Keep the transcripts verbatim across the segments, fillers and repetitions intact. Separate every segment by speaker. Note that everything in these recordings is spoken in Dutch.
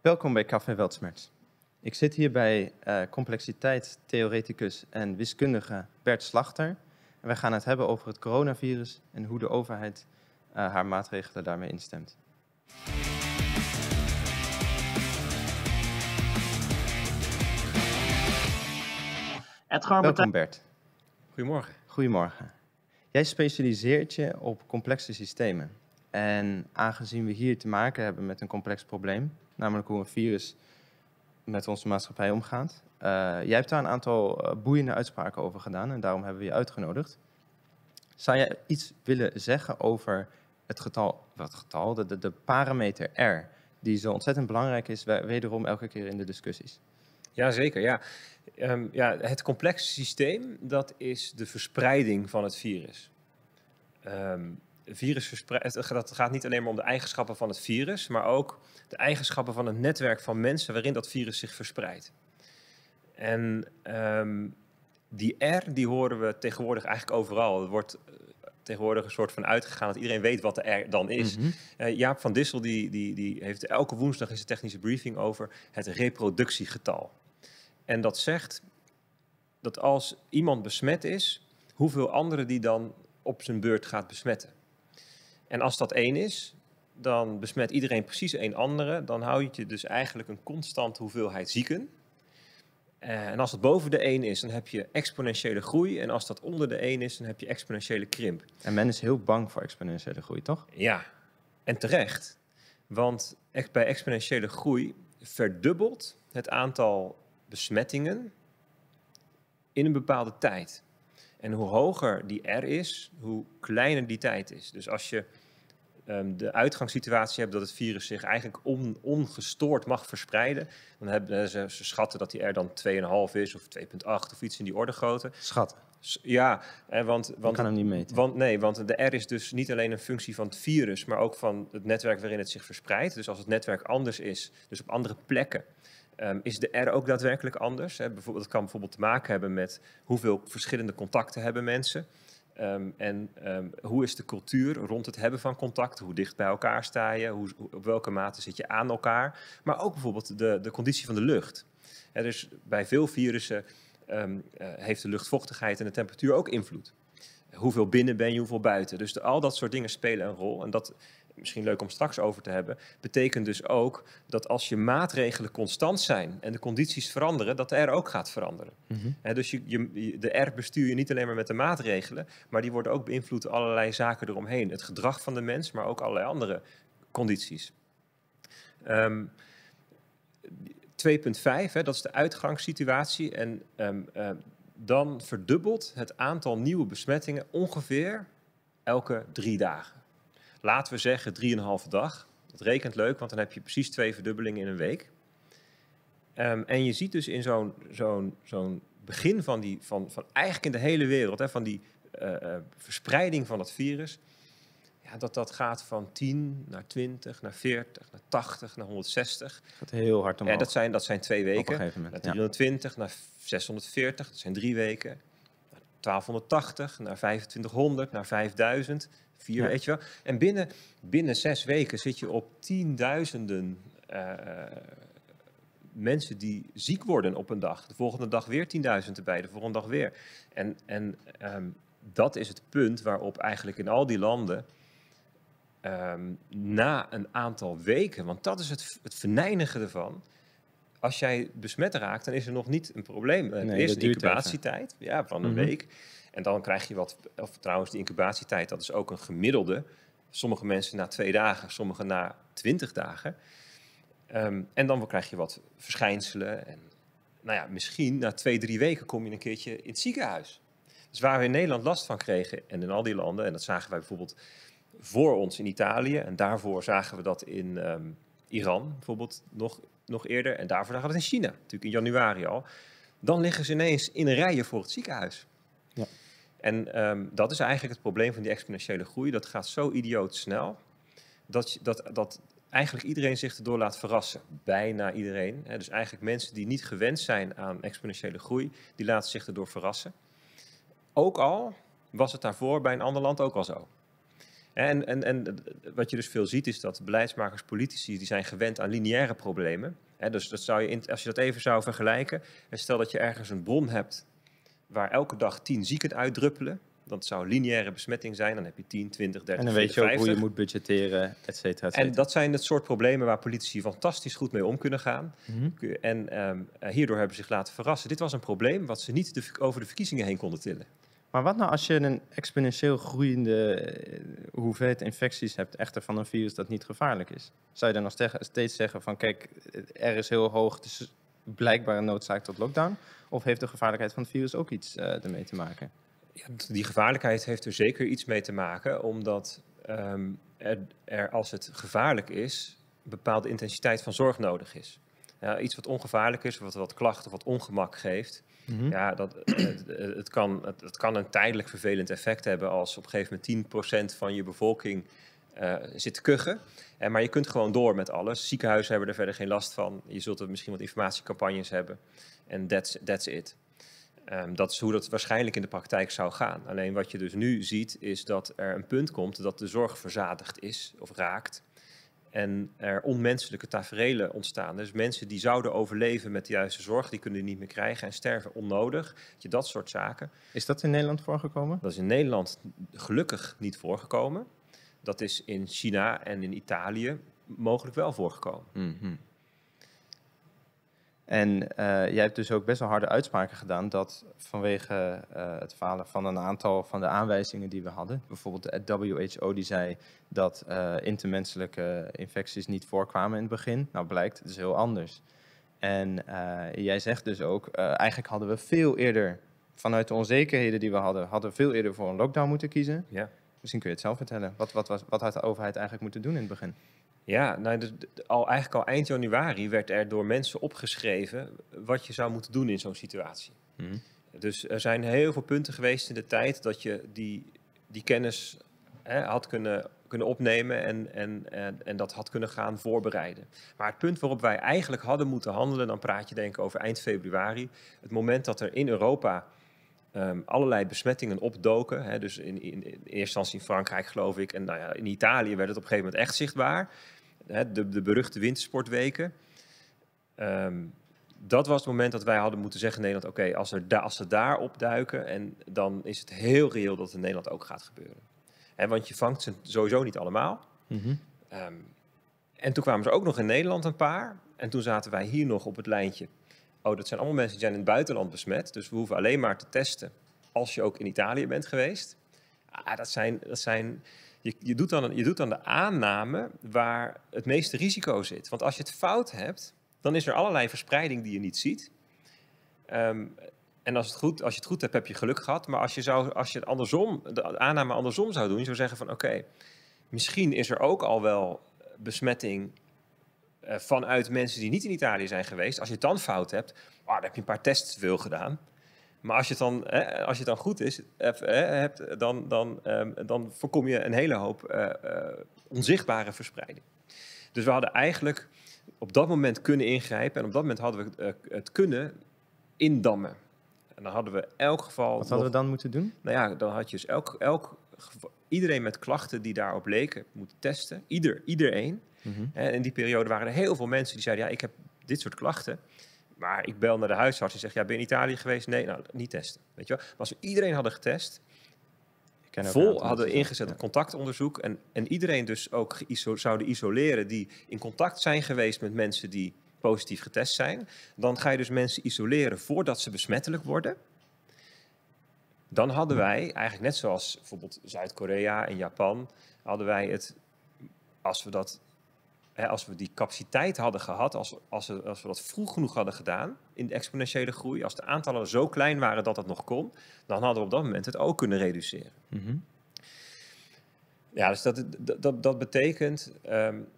Speaker 1: Welkom bij Café Weltschmerz. Ik zit hier bij uh, complexiteitstheoreticus en wiskundige Bert Slachter. En wij gaan het hebben over het coronavirus en hoe de overheid uh, haar maatregelen daarmee instemt.
Speaker 2: Edgar,
Speaker 1: Welkom Bert.
Speaker 3: Goedemorgen.
Speaker 1: Goedemorgen. Jij specialiseert je op complexe systemen. En aangezien we hier te maken hebben met een complex probleem, namelijk hoe een virus met onze maatschappij omgaat. Uh, jij hebt daar een aantal uh, boeiende uitspraken over gedaan en daarom hebben we je uitgenodigd. Zou jij iets willen zeggen over het getal, wat getal, de, de, de parameter R, die zo ontzettend belangrijk is, wederom elke keer in de discussies?
Speaker 3: Jazeker, ja. Um, ja. Het complexe systeem, dat is de verspreiding van het virus. Um, virus verspreidt, het gaat niet alleen maar om de eigenschappen van het virus, maar ook de eigenschappen van het netwerk van mensen waarin dat virus zich verspreidt. En um, die R, die horen we tegenwoordig eigenlijk overal. Er wordt uh, tegenwoordig een soort van uitgegaan dat iedereen weet wat de R dan is. Mm-hmm. uh, Jaap van Dissel die, die, die heeft elke woensdag in zijn technische briefing over het reproductiegetal. En dat zegt dat als iemand besmet is, hoeveel anderen die dan op zijn beurt gaat besmetten. En als dat één is, dan besmet iedereen precies één andere. Dan houd je dus eigenlijk een constante hoeveelheid zieken. Uh, en als het boven de één is, dan heb je exponentiële groei. En als dat onder de één is, dan heb je exponentiële krimp.
Speaker 1: En men is heel bang voor exponentiële groei, toch?
Speaker 3: Ja, en terecht. Want bij exponentiële groei verdubbelt het aantal besmettingen in een bepaalde tijd. En hoe hoger die R is, hoe kleiner die tijd is. Dus als je um, de uitgangssituatie hebt dat het virus zich eigenlijk on, ongestoord mag verspreiden, dan hebben ze, ze schatten dat die R dan twee komma vijf is of twee komma acht of iets in die orde grootte.
Speaker 1: Schatten?
Speaker 3: Ja, want... want
Speaker 1: Je kan hem niet meten.
Speaker 3: Want, nee, want de R is dus niet alleen een functie van het virus, maar ook van het netwerk waarin het zich verspreidt. Dus als het netwerk anders is, dus op andere plekken, Um, is de R ook daadwerkelijk anders? Hè? Bijvoorbeeld, dat kan bijvoorbeeld te maken hebben met hoeveel verschillende contacten hebben mensen. Um, en um, hoe is de cultuur rond het hebben van contacten? Hoe dicht bij elkaar sta je? Hoe, op welke mate zit je aan elkaar? Maar ook bijvoorbeeld de, de conditie van de lucht. Hè, dus bij veel virussen um, uh, heeft de luchtvochtigheid en de temperatuur ook invloed. Hoeveel binnen ben je, hoeveel buiten? Dus de, al dat soort dingen spelen een rol. En dat, misschien leuk om straks over te hebben, betekent dus ook dat als je maatregelen constant zijn en de condities veranderen, dat de R ook gaat veranderen. Mm-hmm. He, dus je, je, de R bestuur je niet alleen maar met de maatregelen, maar die worden ook beïnvloed door allerlei zaken eromheen. Het gedrag van de mens, maar ook allerlei andere condities. Um, twee komma vijf, hè, dat is de uitgangssituatie. En um, uh, dan verdubbelt het aantal nieuwe besmettingen ongeveer elke drie dagen. Laten we zeggen drieënhalve dag. Dat rekent leuk, want dan heb je precies twee verdubbelingen in een week. Um, en je ziet dus in zo'n zo'n zo'n begin van, die, van, van eigenlijk in de hele wereld, hè, van die uh, uh, verspreiding van het virus, ja, dat dat gaat van tien naar twintig, naar veertig, naar tachtig, naar honderdzestig.
Speaker 1: Dat gaat heel hard omhoog.
Speaker 3: Ja, dat zijn, dat zijn twee weken.
Speaker 1: Moment,
Speaker 3: naar driehonderdtwintig, ja. Naar zeshonderdveertig, dat zijn drie weken. Naar twaalfhonderdtachtig, naar vijfentwintighonderd, naar vijfduizend. Vier, ja. Weet je wel. En binnen, binnen zes weken zit je op tienduizenden uh, mensen die ziek worden op een dag. De volgende dag weer tienduizend erbij, de volgende dag weer. En, en um, dat is het punt waarop eigenlijk in al die landen um, na een aantal weken, want dat is het, het venijnige ervan, als jij besmet raakt, dan is er nog niet een probleem. Er
Speaker 1: nee,
Speaker 3: is een incubatietijd ja, van een
Speaker 1: mm-hmm.
Speaker 3: week. En dan krijg je wat, of trouwens die incubatietijd, dat is ook een gemiddelde. Sommige mensen na twee dagen, sommige na twintig dagen. Um, en dan krijg je wat verschijnselen. En nou ja, misschien na twee, drie weken kom je een keertje in het ziekenhuis. Dus waar we in Nederland last van kregen, en in al die landen, en dat zagen wij bijvoorbeeld voor ons in Italië, en daarvoor zagen we dat in um, Iran bijvoorbeeld nog, nog eerder, en daarvoor zagen we dat in China, natuurlijk in januari al. Dan liggen ze ineens in een rijen voor het ziekenhuis. Ja. En um, dat is eigenlijk het probleem van die exponentiële groei. Dat gaat zo idioot snel, dat, dat, dat eigenlijk iedereen zich erdoor laat verrassen. Bijna iedereen. Hè. Dus eigenlijk mensen die niet gewend zijn aan exponentiële groei, die laten zich erdoor verrassen. Ook al was het daarvoor bij een ander land ook al zo. En, en, en wat je dus veel ziet is dat beleidsmakers, politici, die zijn gewend aan lineaire problemen. Hè, dus dat zou je in, als je dat even zou vergelijken, en stel dat je ergens een bron hebt waar elke dag tien zieken uitdruppelen, dat zou lineaire besmetting zijn, dan heb je tien, twintig, dertig,
Speaker 1: En dan weet je ook
Speaker 3: vijftig.
Speaker 1: hoe je moet budgetteren, et cetera, et cetera.
Speaker 3: En dat zijn het soort problemen waar politici fantastisch goed mee om kunnen gaan.
Speaker 1: Mhm.
Speaker 3: En um, hierdoor hebben ze zich laten verrassen. Dit was een probleem wat ze niet de, over de verkiezingen heen konden tillen.
Speaker 1: Maar wat nou als je een exponentieel groeiende eh, hoeveelheid infecties hebt, echter van een virus dat niet gevaarlijk is? Zou je dan nog steg- steeds zeggen van kijk, er is heel hoog, dus blijkbaar een noodzaak tot lockdown? Of heeft de gevaarlijkheid van het virus ook iets uh, ermee te maken?
Speaker 3: Ja, die gevaarlijkheid heeft er zeker iets mee te maken, omdat um, er, er als het gevaarlijk is, een bepaalde intensiteit van zorg nodig is. Ja, iets wat ongevaarlijk is, wat wat klachten, wat ongemak geeft. Mm-hmm. Ja, dat, het, het, kan, het, het kan een tijdelijk vervelend effect hebben als op een gegeven moment tien procent van je bevolking uh, zit te kuchen. Uh, maar je kunt gewoon door met alles. Ziekenhuizen hebben er verder geen last van. Je zult er misschien wat informatiecampagnes hebben. En that's, that's it. Um, dat is hoe dat waarschijnlijk in de praktijk zou gaan. Alleen wat je dus nu ziet is dat er een punt komt dat de zorg verzadigd is of raakt. En er onmenselijke taferelen ontstaan. Dus mensen die zouden overleven met de juiste zorg, die kunnen die niet meer krijgen en sterven onnodig. Je, dat soort zaken.
Speaker 1: Is dat in Nederland voorgekomen?
Speaker 3: Dat is in Nederland gelukkig niet voorgekomen. Dat is in China en in Italië mogelijk wel voorgekomen.
Speaker 1: Mm-hmm. En uh, jij hebt dus ook best wel harde uitspraken gedaan dat vanwege uh, het falen van een aantal van de aanwijzingen die we hadden, bijvoorbeeld de W H O die zei dat uh, intermenselijke infecties niet voorkwamen in het begin. Nou blijkt, het is heel anders. En uh, jij zegt dus ook, uh, eigenlijk hadden we veel eerder, vanuit de onzekerheden die we hadden, hadden we veel eerder voor een lockdown moeten kiezen.
Speaker 3: Ja.
Speaker 1: Misschien kun je het zelf vertellen. Wat, wat, was, wat had de overheid eigenlijk moeten doen in het begin?
Speaker 3: Ja, nou, de, de, al, eigenlijk al eind januari werd er door mensen opgeschreven wat je zou moeten doen in zo'n situatie. Mm-hmm. Dus er zijn heel veel punten geweest in de tijd dat je die, die kennis hè, had kunnen, kunnen opnemen en, en, en, en dat had kunnen gaan voorbereiden. Maar het punt waarop wij eigenlijk hadden moeten handelen, dan praat je denk ik over eind februari, het moment dat er in Europa Um, allerlei besmettingen opdoken. Hè, dus in, in, in eerste instantie in Frankrijk, geloof ik. En nou ja, in Italië werd het op een gegeven moment echt zichtbaar. Hè, de, de beruchte wintersportweken. Um, dat was het moment dat wij hadden moeten zeggen in Nederland, oké, okay, als, er da- als ze daar opduiken, en dan is het heel reëel dat het in Nederland ook gaat gebeuren. Hè, want je vangt ze sowieso niet allemaal. Mm-hmm. Um, en toen kwamen ze ook nog in Nederland een paar. En toen zaten wij hier nog op het lijntje. Oh, dat zijn allemaal mensen die zijn in het buitenland besmet. Dus we hoeven alleen maar te testen als je ook in Italië bent geweest. Ah, dat zijn, dat zijn, je, je, doet dan, je doet dan de aanname waar het meeste risico zit. Want als je het fout hebt, dan is er allerlei verspreiding die je niet ziet. Um, en als, het goed, als je het goed hebt, heb je geluk gehad. Maar als je, zou, als je het andersom, de aanname andersom zou doen, je zou zeggen van oké, okay, misschien is er ook al wel besmetting Uh, vanuit mensen die niet in Italië zijn geweest. Als je het dan fout hebt, oh, dan heb je een paar tests te veel gedaan. Maar als je het dan, eh, als je het dan goed is, eh, hebt, dan, dan, um, dan voorkom je een hele hoop uh, uh, onzichtbare verspreiding. Dus we hadden eigenlijk op dat moment kunnen ingrijpen. En op dat moment hadden we uh, het kunnen indammen. En dan hadden we in elk geval...
Speaker 1: Wat hadden nog, we dan moeten doen?
Speaker 3: Nou ja, dan had je dus elk, elk iedereen met klachten die daarop leken moeten testen. Ieder, iedereen. Mm-hmm. En in die periode waren er heel veel mensen die zeiden, ja, ik heb dit soort klachten. Maar ik bel naar de huisarts en zeg, ja, ben je in Italië geweest? Nee, nou, niet testen. Weet je wel? Maar als we iedereen hadden getest, vol hadden ingezet op ja. contactonderzoek en, en iedereen dus ook geïso- zouden isoleren die in contact zijn geweest met mensen die positief getest zijn, dan ga je dus mensen isoleren voordat ze besmettelijk worden. Dan hadden wij, eigenlijk net zoals bijvoorbeeld Zuid-Korea en Japan, hadden wij het, als we dat, hè, als we die capaciteit hadden gehad, als, als, we, als we dat vroeg genoeg hadden gedaan in de exponentiële groei, als de aantallen zo klein waren dat dat nog kon, dan hadden we op dat moment het ook kunnen reduceren. Mm-hmm. Ja, dus dat, dat, dat betekent um,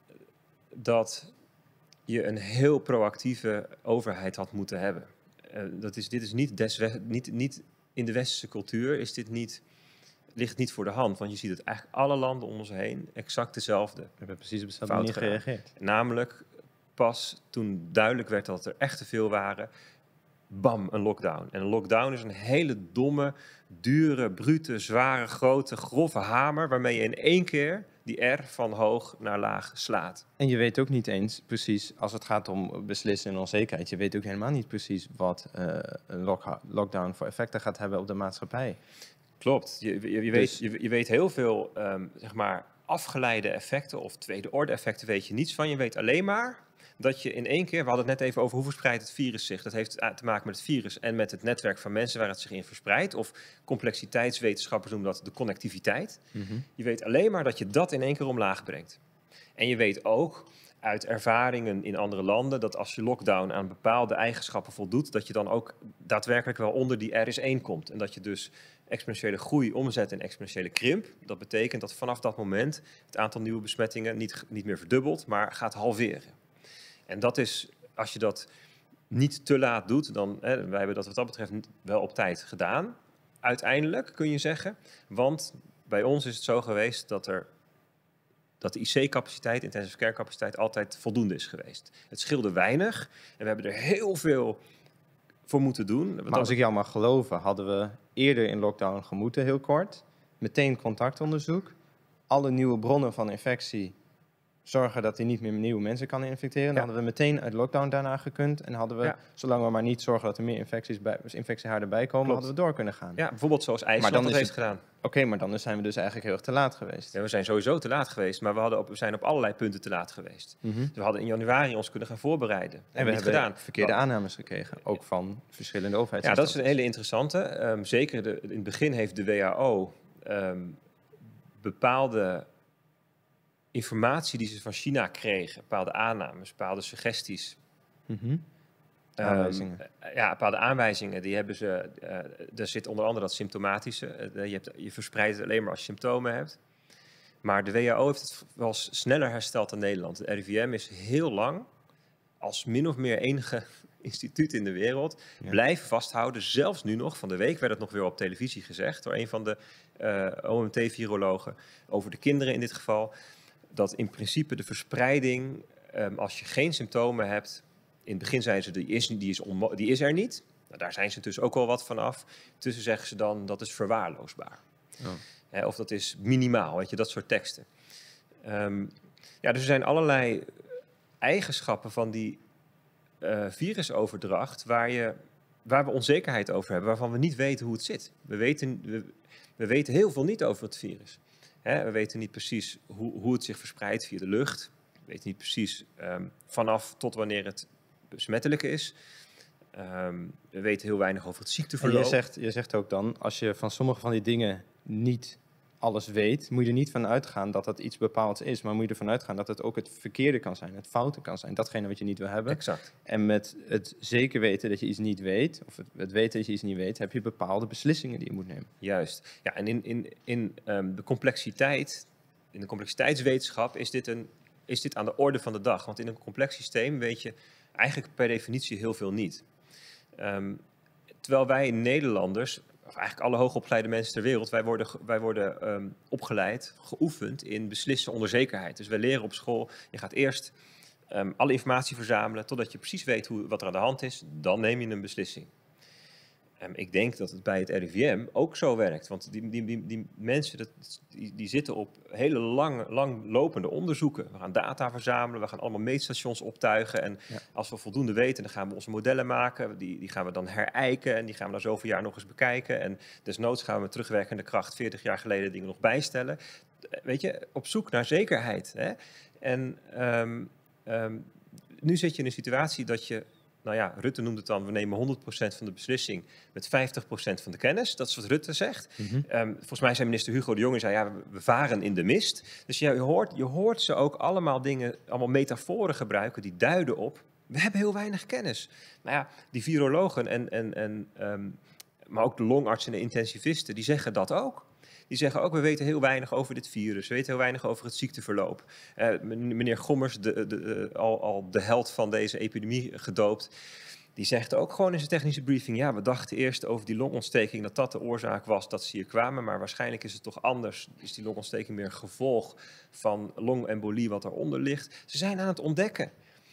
Speaker 3: dat je een heel proactieve overheid had moeten hebben. Uh, dat is, dit is niet, des, niet, niet in de westerse cultuur is dit niet, ligt niet voor de hand. Want je ziet het eigenlijk alle landen om ons heen exact dezelfde.
Speaker 1: We hebben precies op dezelfde manier gereageerd.
Speaker 3: Namelijk pas toen duidelijk werd dat er echt te veel waren, bam, een lockdown. En een lockdown is een hele domme, dure, brute, zware, grote, grove hamer waarmee je in één keer die R van hoog naar laag slaat.
Speaker 1: En je weet ook niet eens precies, als het gaat om beslissen en onzekerheid, je weet ook helemaal niet precies wat uh, een lock- lockdown voor effecten gaat hebben op de maatschappij.
Speaker 3: Klopt. Je, je, je,
Speaker 1: Dus,
Speaker 3: weet, je, je weet heel veel, um, zeg maar, afgeleide effecten of tweede orde effecten weet je niets van. Je weet alleen maar dat je in één keer, we hadden het net even over hoe verspreidt het virus zich. Dat heeft te maken met het virus en met het netwerk van mensen waar het zich in verspreidt. Of complexiteitswetenschappers noemen dat de connectiviteit.
Speaker 1: mm-hmm.
Speaker 3: Je weet alleen maar dat je dat in één keer omlaag brengt. En je weet ook uit ervaringen in andere landen dat als je lockdown aan bepaalde eigenschappen voldoet, dat je dan ook daadwerkelijk wel onder die R is één komt. En dat je dus exponentiële groei omzet in exponentiële krimp. Dat betekent dat vanaf dat moment het aantal nieuwe besmettingen niet, niet meer verdubbelt, maar gaat halveren. En dat is, als je dat niet te laat doet, dan, hè, wij hebben dat wat dat betreft wel op tijd gedaan. Uiteindelijk kun je zeggen, want bij ons is het zo geweest dat er dat de I C-capaciteit, intensive care capaciteit, altijd voldoende is geweest. Het scheelde weinig en we hebben er heel veel voor moeten doen.
Speaker 1: Maar als ik jou mag geloven, hadden we eerder in lockdown gemoeten, heel kort. Meteen contactonderzoek. Alle nieuwe bronnen van infectie zorgen dat hij niet meer nieuwe mensen kan infecteren. Dan
Speaker 3: Ja.
Speaker 1: hadden we meteen uit lockdown daarna gekund. En hadden we,
Speaker 3: Ja.
Speaker 1: zolang we maar niet zorgen dat er meer infecties bij, infectiehaarden bij komen,
Speaker 3: Klopt.
Speaker 1: hadden we door kunnen gaan.
Speaker 3: Ja, bijvoorbeeld zoals
Speaker 1: Maar
Speaker 3: IJsland
Speaker 1: dan
Speaker 3: dat
Speaker 1: is
Speaker 3: heeft
Speaker 1: het-
Speaker 3: gedaan.
Speaker 1: Oké, okay, maar dan zijn we dus eigenlijk heel erg te laat geweest.
Speaker 3: Ja, we zijn sowieso te laat geweest, maar we, hadden op, we zijn op allerlei punten te laat geweest.
Speaker 1: Mm-hmm.
Speaker 3: Dus we hadden in januari ons kunnen gaan voorbereiden.
Speaker 1: En we
Speaker 3: hebben
Speaker 1: hebben
Speaker 3: niet gedaan.
Speaker 1: verkeerde
Speaker 3: Want-
Speaker 1: aannames gekregen, ook van verschillende
Speaker 3: Ja,
Speaker 1: overheden.
Speaker 3: dat is een hele interessante. Um, zeker de, in het begin heeft de W H O um, bepaalde informatie die ze van China kregen, bepaalde aannames, bepaalde suggesties.
Speaker 1: Mm-hmm.
Speaker 3: Um,
Speaker 1: Aanwijzingen.
Speaker 3: ja, bepaalde aanwijzingen. Die hebben ze. Uh, er zit onder andere dat symptomatische. Uh, je, hebt, je verspreidt het alleen maar als je symptomen hebt. Maar de W H O heeft het wel sneller hersteld dan Nederland. De R I V M is heel lang, als min of meer enige instituut in de wereld,
Speaker 1: Ja.
Speaker 3: blijven vasthouden. Zelfs nu nog, van de week werd het nog weer op televisie gezegd door een van de uh, O M T-virologen, over de kinderen in dit geval, dat in principe de verspreiding, um, als je geen symptomen hebt, in het begin zeiden ze, die is, die is, onmo- die is er niet. Nou, daar zijn ze dus ook wel wat van af. Tussen zeggen ze dan, dat is verwaarloosbaar.
Speaker 1: Oh.
Speaker 3: Hè, of dat is minimaal, weet je, dat soort teksten. Um, ja, dus er zijn allerlei eigenschappen van die uh, virusoverdracht waar, je, waar we onzekerheid over hebben, waarvan we niet weten hoe het zit. We weten, we, we weten heel veel niet over het virus. Hè, we weten niet precies hoe, hoe het zich verspreidt via de lucht. We weten niet precies um, vanaf tot wanneer het besmettelijk is. Um, we weten heel weinig over het ziekteverloop.
Speaker 1: En je zegt, je zegt ook dan, als je van sommige van die dingen niet alles weet, moet je er niet van uitgaan dat dat iets bepaalds is, maar moet je ervan uitgaan dat het ook het verkeerde kan zijn, het foute kan zijn, datgene wat je niet wil hebben.
Speaker 3: Exact.
Speaker 1: En met het zeker weten dat je iets niet weet, of het, het weten dat je iets niet weet, heb je bepaalde beslissingen die je moet nemen.
Speaker 3: Juist. Ja, en in, in, in um, de complexiteit, in de complexiteitswetenschap is dit, een, is dit aan de orde van de dag. Want in een complex systeem weet je eigenlijk per definitie heel veel niet. Um, terwijl wij Nederlanders, of eigenlijk alle hoogopgeleide mensen ter wereld, wij worden, wij worden um, opgeleid, geoefend in beslissen onder zekerheid. Dus wij leren op school, je gaat eerst um, alle informatie verzamelen totdat je precies weet hoe, wat er aan de hand is. Dan neem je een beslissing. Um, ik denk dat het bij het R I V M ook zo werkt. Want die, die, die, die mensen dat, die, die zitten op hele lang, langlopende onderzoeken. We gaan data verzamelen, we gaan allemaal meetstations optuigen. En
Speaker 1: Ja.
Speaker 3: als we voldoende weten, dan gaan we onze modellen maken. Die, die gaan we dan herijken en die gaan we na zoveel jaar nog eens bekijken. En desnoods gaan we met terugwerkende kracht veertig jaar geleden dingen nog bijstellen. Weet je, op zoek naar zekerheid. Hè? En um, um, nu zit je in een situatie dat je... Nou ja, Rutte noemt het dan, we nemen honderd procent van de beslissing met vijftig procent van de kennis. Dat is wat Rutte zegt.
Speaker 1: Mm-hmm.
Speaker 3: Um, volgens mij zei minister Hugo de Jonge, zei, ja, we, we varen in de mist. Dus ja, je, hoort, je hoort ze ook allemaal dingen, allemaal metaforen gebruiken die duiden op, we hebben heel weinig kennis. Nou ja, die virologen, en, en, en, um, maar ook de longartsen en de intensivisten, die zeggen dat ook. Die zeggen ook, we weten heel weinig over dit virus. We weten heel weinig over het ziekteverloop. Uh, meneer Gommers, de, de, de, al, al de held van deze epidemie gedoopt, die zegt ook gewoon in zijn technische briefing, ja, we dachten eerst over die longontsteking dat dat de oorzaak was dat ze hier kwamen, maar waarschijnlijk is het toch anders. Is die longontsteking meer een gevolg van longembolie wat eronder ligt? Ze zijn aan het ontdekken.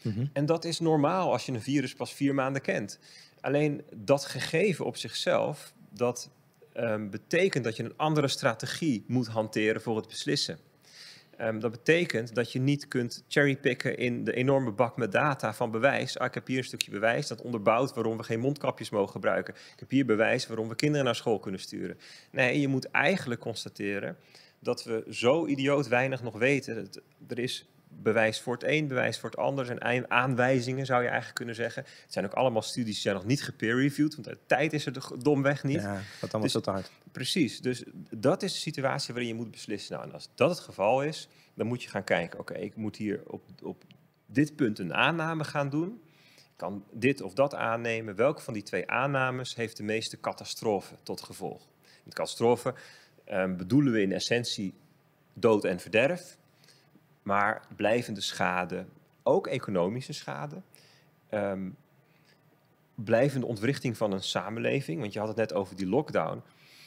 Speaker 1: Mm-hmm.
Speaker 3: En dat is normaal als je een virus pas vier maanden kent. Alleen dat gegeven op zichzelf, dat um, betekent dat je een andere strategie moet hanteren voor het beslissen. Um, dat betekent dat je niet kunt cherrypicken in de enorme bak met data van bewijs. Ah, ik heb hier een stukje bewijs dat onderbouwt waarom we geen mondkapjes mogen gebruiken. Ik heb hier bewijs waarom we kinderen naar school kunnen sturen. Nee, je moet eigenlijk constateren dat we zo idioot weinig nog weten. Dat er is bewijs voor het een, bewijs voor het ander. Er zijn aanwijzingen, zou je eigenlijk kunnen zeggen. Het zijn ook allemaal studies die zijn nog niet gepeer-reviewed, want de tijd is er domweg niet.
Speaker 1: Ja, gaat allemaal
Speaker 3: Dus-
Speaker 1: zo te hard.
Speaker 3: Precies, dus dat is de situatie waarin je moet beslissen. Nou, en als dat het geval is, dan moet je gaan kijken, oké, ik moet hier op, op dit punt een aanname gaan doen. Ik kan dit of dat aannemen. Welke van die twee aannames heeft de meeste catastrofe tot gevolg? Met catastrofe eh, bedoelen we in essentie dood en verderf, maar blijvende schade, ook economische schade, um, blijvende ontwrichting van een samenleving. Want je had het net over die lockdown.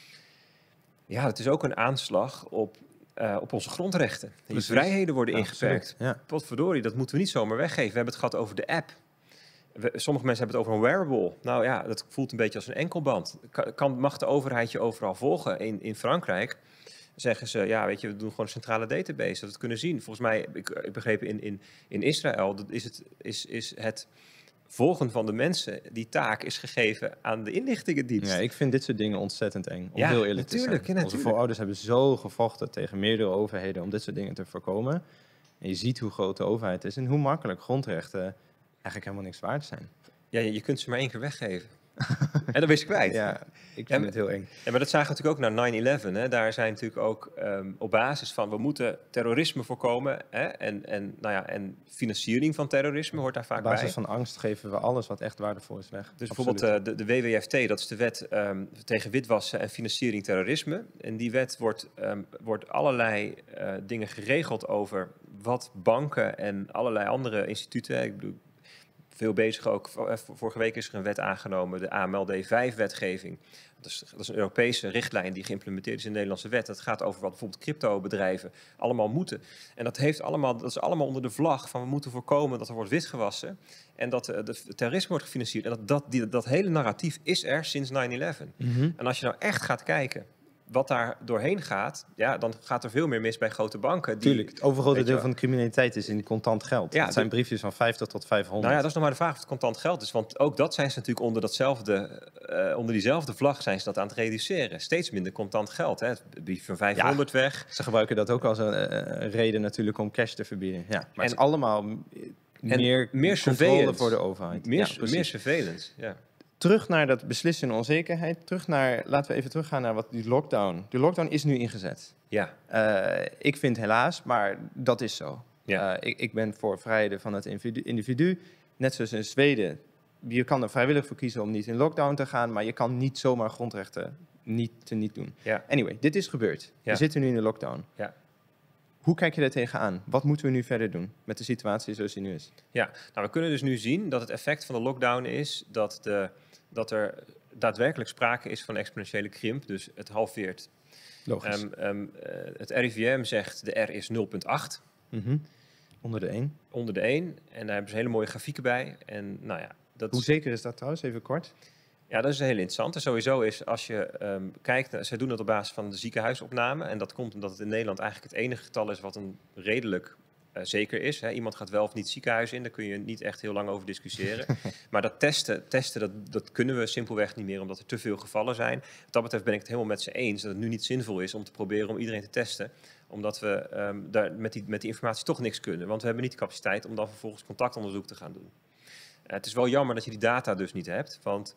Speaker 3: Ja, het is ook een aanslag op, uh, op onze grondrechten. Die
Speaker 1: Precies.
Speaker 3: vrijheden worden
Speaker 1: Ja,
Speaker 3: ingeperkt.
Speaker 1: absoluut. Ja.
Speaker 3: Potverdorie, dat moeten we niet zomaar weggeven. We hebben het gehad over de app. We, sommige mensen hebben het over een wearable. Nou ja, dat voelt een beetje als een enkelband. Kan, kan, mag de overheid je overal volgen? In, in Frankrijk zeggen ze, ja, weet je, we doen gewoon een centrale database. Dat we het kunnen zien. Volgens mij, ik, ik begreep in, in, in Israël, dat is het, is, is het volgen van de mensen, die taak is gegeven aan de inlichtingendienst.
Speaker 1: Ja, ik vind dit soort dingen ontzettend eng, om
Speaker 3: Ja,
Speaker 1: heel eerlijk te
Speaker 3: natuurlijk,
Speaker 1: zijn.
Speaker 3: ja,
Speaker 1: Onze
Speaker 3: natuurlijk.
Speaker 1: voorouders hebben zo gevochten tegen meerdere overheden om dit soort dingen te voorkomen. En je ziet hoe groot de overheid is en hoe makkelijk grondrechten eigenlijk helemaal niks waard zijn.
Speaker 3: Ja, je, je kunt ze maar één keer weggeven. En dan wist je kwijt.
Speaker 1: Ja, ik vind
Speaker 3: Ja,
Speaker 1: het heel eng.
Speaker 3: Ja, maar dat zagen we natuurlijk ook naar nine eleven. Daar zijn natuurlijk ook um, op basis van, we moeten terrorisme voorkomen. Hè? En, en, nou ja, en financiering van terrorisme hoort daar vaak
Speaker 1: Op basis
Speaker 3: bij.
Speaker 1: van angst geven we alles wat echt waardevol is weg.
Speaker 3: Dus
Speaker 1: Absoluut.
Speaker 3: bijvoorbeeld uh, de, de W W F T, dat is de wet um, tegen witwassen en financiering terrorisme. En die wet wordt, um, wordt allerlei uh, dingen geregeld over wat banken en allerlei andere instituten, ik bedoel, veel bezig ook. Vorige week is er een wet aangenomen, de A M L D vijf wetgeving. Dat is, dat is een Europese richtlijn die geïmplementeerd is in de Nederlandse wet. Dat gaat over wat bijvoorbeeld cryptobedrijven allemaal moeten. En dat, heeft allemaal, dat is allemaal onder de vlag van we moeten voorkomen dat er wordt witgewassen. En dat uh, de terrorisme wordt gefinancierd. En dat, dat, die, dat hele narratief is er sinds nine eleven.
Speaker 1: Mm-hmm.
Speaker 3: En als je nou echt gaat kijken wat daar doorheen gaat, ja, dan gaat er veel meer mis bij grote banken. Die,
Speaker 1: Tuurlijk, het overgrote
Speaker 3: weet je
Speaker 1: deel
Speaker 3: wel.
Speaker 1: van de criminaliteit is in contant geld.
Speaker 3: Ja,
Speaker 1: het zijn
Speaker 3: de-
Speaker 1: briefjes van vijftig tot vijfhonderd.
Speaker 3: Nou ja, dat is nog maar de vraag of het contant geld is. Want ook dat zijn ze natuurlijk onder, datzelfde, uh, onder diezelfde vlag zijn ze dat aan het reduceren. Steeds minder contant geld. Hè. Het briefje van vijfhonderd weg.
Speaker 1: Ze gebruiken dat ook als een uh, reden natuurlijk om cash te verbieden. Ja, maar
Speaker 3: En-
Speaker 1: het is allemaal m- meer,
Speaker 3: meer
Speaker 1: controle
Speaker 3: surveillance.
Speaker 1: voor de overheid.
Speaker 3: Meer,
Speaker 1: Ja, precies.
Speaker 3: meer surveillance. Ja.
Speaker 1: Terug naar dat beslissen en onzekerheid. Terug naar, laten we even teruggaan naar wat die lockdown. De lockdown is nu ingezet.
Speaker 3: Ja.
Speaker 1: Uh, ik vind helaas, maar dat is zo.
Speaker 3: Ja.
Speaker 1: Uh, ik, ik ben voor vrijheden van het individu, individu. Net zoals in Zweden. Je kan er vrijwillig voor kiezen om niet in lockdown te gaan, maar je kan niet zomaar grondrechten niet te niet doen.
Speaker 3: Ja.
Speaker 1: Anyway, dit is gebeurd.
Speaker 3: Ja.
Speaker 1: We zitten nu in de lockdown.
Speaker 3: Ja.
Speaker 1: Hoe kijk je daar tegenaan? Wat moeten we nu verder doen met de situatie zoals die nu is?
Speaker 3: Ja, nou, we kunnen dus nu zien dat het effect van de lockdown is dat, de, dat er daadwerkelijk sprake is van exponentiële krimp, dus het halveert.
Speaker 1: Logisch.
Speaker 3: Um, um, uh, het R I V M zegt de R is nul komma acht,
Speaker 1: Mm-hmm. Onder de één.
Speaker 3: onder de één. En daar hebben ze hele mooie grafieken bij. En nou ja, dat
Speaker 1: Hoe
Speaker 3: is,
Speaker 1: zeker is dat trouwens? Even kort.
Speaker 3: ja, dat is heel interessant. En sowieso is, als je um, kijkt, zij doen dat op basis van de ziekenhuisopname. En dat komt omdat het in Nederland eigenlijk het enige getal is wat een redelijk uh, zeker is. Hè. Iemand gaat wel of niet het ziekenhuis in, daar kun je niet echt heel lang over discussiëren. Maar dat testen, testen dat, dat kunnen we simpelweg niet meer, omdat er te veel gevallen zijn. Wat dat betreft ben ik het helemaal met ze eens dat het nu niet zinvol is om te proberen om iedereen te testen. Omdat we um, daar met die, met die informatie toch niks kunnen. Want we hebben niet de capaciteit om dan vervolgens contactonderzoek te gaan doen. Uh, het is wel jammer dat je die data dus niet hebt, want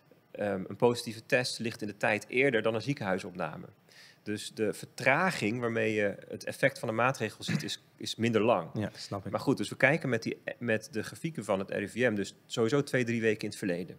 Speaker 3: um, een positieve test ligt in de tijd eerder dan een ziekenhuisopname. Dus de vertraging waarmee je het effect van een maatregel ziet, is, is minder lang.
Speaker 1: Ja, snap ik.
Speaker 3: Maar goed, dus we kijken met, die, met de grafieken van het R I V M, dus sowieso twee, drie weken in het verleden.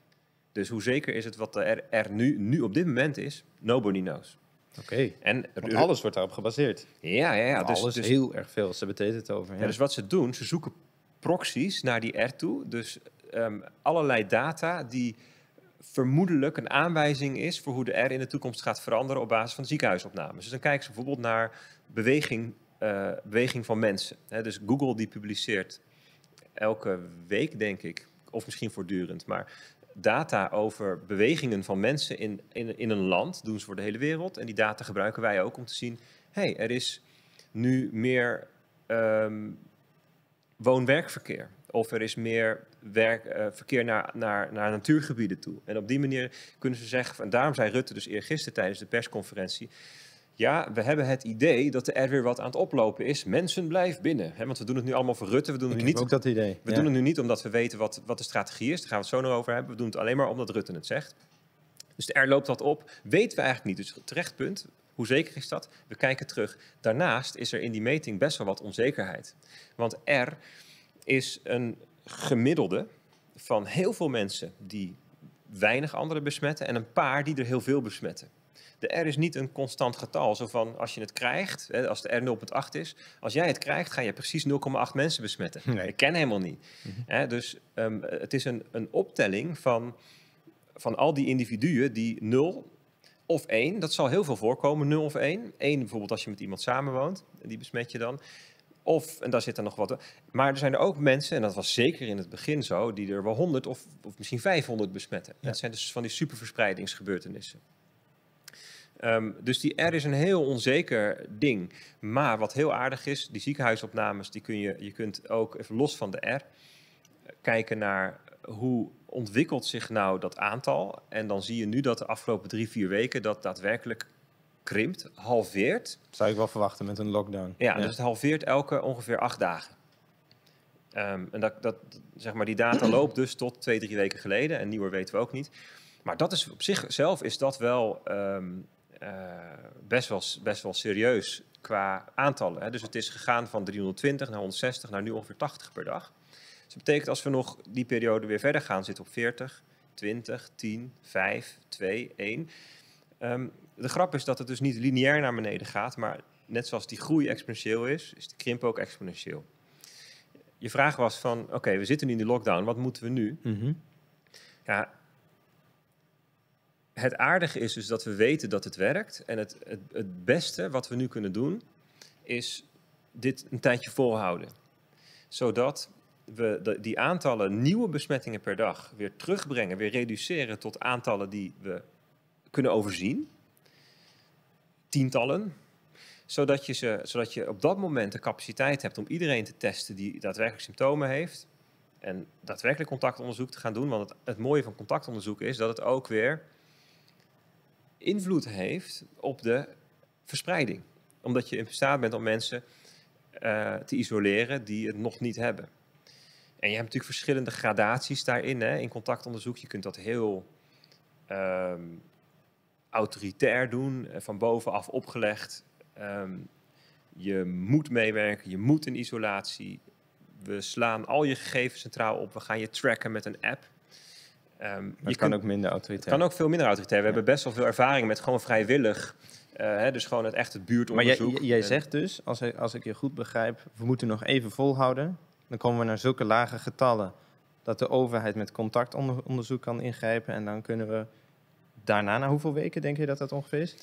Speaker 3: Dus hoe zeker is het wat er, er nu, nu op dit moment is? Nobody knows.
Speaker 1: Oké. Okay.
Speaker 3: En
Speaker 1: Want alles wordt daarop gebaseerd.
Speaker 3: Ja, ja, ja. Dus,
Speaker 1: alles
Speaker 3: dus,
Speaker 1: heel erg veel. Ze beteten het over. Ja.
Speaker 3: Ja, dus wat ze doen, ze zoeken proxies naar die R toe. Dus um, allerlei data die vermoedelijk een aanwijzing is voor hoe de R in de toekomst gaat veranderen op basis van ziekenhuisopnames. Dus dan kijken ze bijvoorbeeld naar beweging, uh, beweging van mensen. He, dus Google die publiceert elke week, denk ik, of misschien voortdurend, maar data over bewegingen van mensen in, in, in een land, doen ze voor de hele wereld. En die data gebruiken wij ook om te zien, hé, hey, er is nu meer um, woon-werkverkeer. Of er is meer werk, uh, verkeer naar, naar, naar natuurgebieden toe. En op die manier kunnen ze zeggen, en daarom zei Rutte dus eergisteren tijdens de persconferentie, ja, we hebben het idee dat er weer wat aan het oplopen is. Mensen, blijf binnen. He, want we doen het nu allemaal voor Rutte. We doen het
Speaker 1: Ik
Speaker 3: nu
Speaker 1: heb
Speaker 3: niet,
Speaker 1: ook dat idee.
Speaker 3: we
Speaker 1: ja.
Speaker 3: doen het nu niet omdat we weten wat, wat de strategie is. Daar gaan we het zo nog over hebben. We doen het alleen maar omdat Rutte het zegt. Dus er loopt wat op. Weten we eigenlijk niet. Dus terecht punt. Hoe zeker is dat? We kijken terug. Daarnaast is er in die meting best wel wat onzekerheid. Want er is een gemiddelde van heel veel mensen die weinig anderen besmetten en een paar die er heel veel besmetten. De R is niet een constant getal. Zo van, als je het krijgt, hè, als de R nul komma acht is, als jij het krijgt, ga je precies nul komma acht mensen besmetten.
Speaker 1: Nee.
Speaker 3: Ik ken helemaal niet. Mm-hmm. Hè, dus um, het is een, een optelling van, van al die individuen die nul of één, dat zal heel veel voorkomen, nul of één. één bijvoorbeeld als je met iemand samenwoont, die besmet je dan. Of, en daar zit er nog wat. Maar er zijn er ook mensen, en dat was zeker in het begin zo, die er wel honderd of, of misschien vijfhonderd besmetten. Ja. Dat zijn dus van die superverspreidingsgebeurtenissen. Um, dus die R is een heel onzeker ding. Maar wat heel aardig is, die ziekenhuisopnames, die kun je, je kunt ook even los van de R kijken naar hoe ontwikkelt zich nou dat aantal. En dan zie je nu dat de afgelopen drie, vier weken dat daadwerkelijk krimpt, halveert.
Speaker 1: Dat zou ik wel verwachten met een lockdown.
Speaker 3: Ja, ja. Dus het halveert elke ongeveer acht dagen. Um, en dat, dat, zeg maar, die data loopt dus tot twee, drie weken geleden. En nieuwer weten we ook niet. Maar dat is op zichzelf is dat wel um, uh, best wel, best wel serieus qua aantallen. Hè. Dus het is gegaan van driehonderdtwintig naar honderdzestig naar nu ongeveer tachtig per dag. Dus dat betekent als we nog die periode weer verder gaan, zitten op veertig, twintig, tien, vijf, twee, één. Um, de grap is dat het dus niet lineair naar beneden gaat, maar net zoals die groei exponentieel is, is de krimp ook exponentieel. Je vraag was van, oké, okay, we zitten nu in de lockdown, wat moeten we nu?
Speaker 1: Mm-hmm.
Speaker 3: Ja, het aardige is dus dat we weten dat het werkt. En het, het, het beste wat we nu kunnen doen, is dit een tijdje volhouden. Zodat we de, die aantallen nieuwe besmettingen per dag weer terugbrengen, weer reduceren tot aantallen die we kunnen overzien. Tientallen. Zodat je, ze, zodat je op dat moment de capaciteit hebt om iedereen te testen die daadwerkelijk symptomen heeft. En daadwerkelijk contactonderzoek te gaan doen. Want het, het mooie van contactonderzoek is dat het ook weer invloed heeft op de verspreiding. Omdat je in staat bent om mensen uh, te isoleren die het nog niet hebben. En je hebt natuurlijk verschillende gradaties daarin. Hè, in contactonderzoek. Je kunt dat heel um, autoritair doen, van bovenaf opgelegd. Um, je moet meewerken, je moet in isolatie. We slaan al je gegevens centraal op. We gaan je tracken met een app. Um,
Speaker 1: het
Speaker 3: je
Speaker 1: kan
Speaker 3: kunt,
Speaker 1: ook minder autoritair.
Speaker 3: Het kan ook veel minder autoritair. We ja. hebben best wel veel ervaring met gewoon vrijwillig. Uh, hè, dus gewoon het echt het buurtonderzoek.
Speaker 1: Maar jij, jij zegt dus, als ik, als ik je goed begrijp, we moeten nog even volhouden. Dan komen we naar zulke lage getallen dat de overheid met contactonderzoek kan ingrijpen. En dan kunnen we daarna, na hoeveel weken denk je dat dat ongeveer is?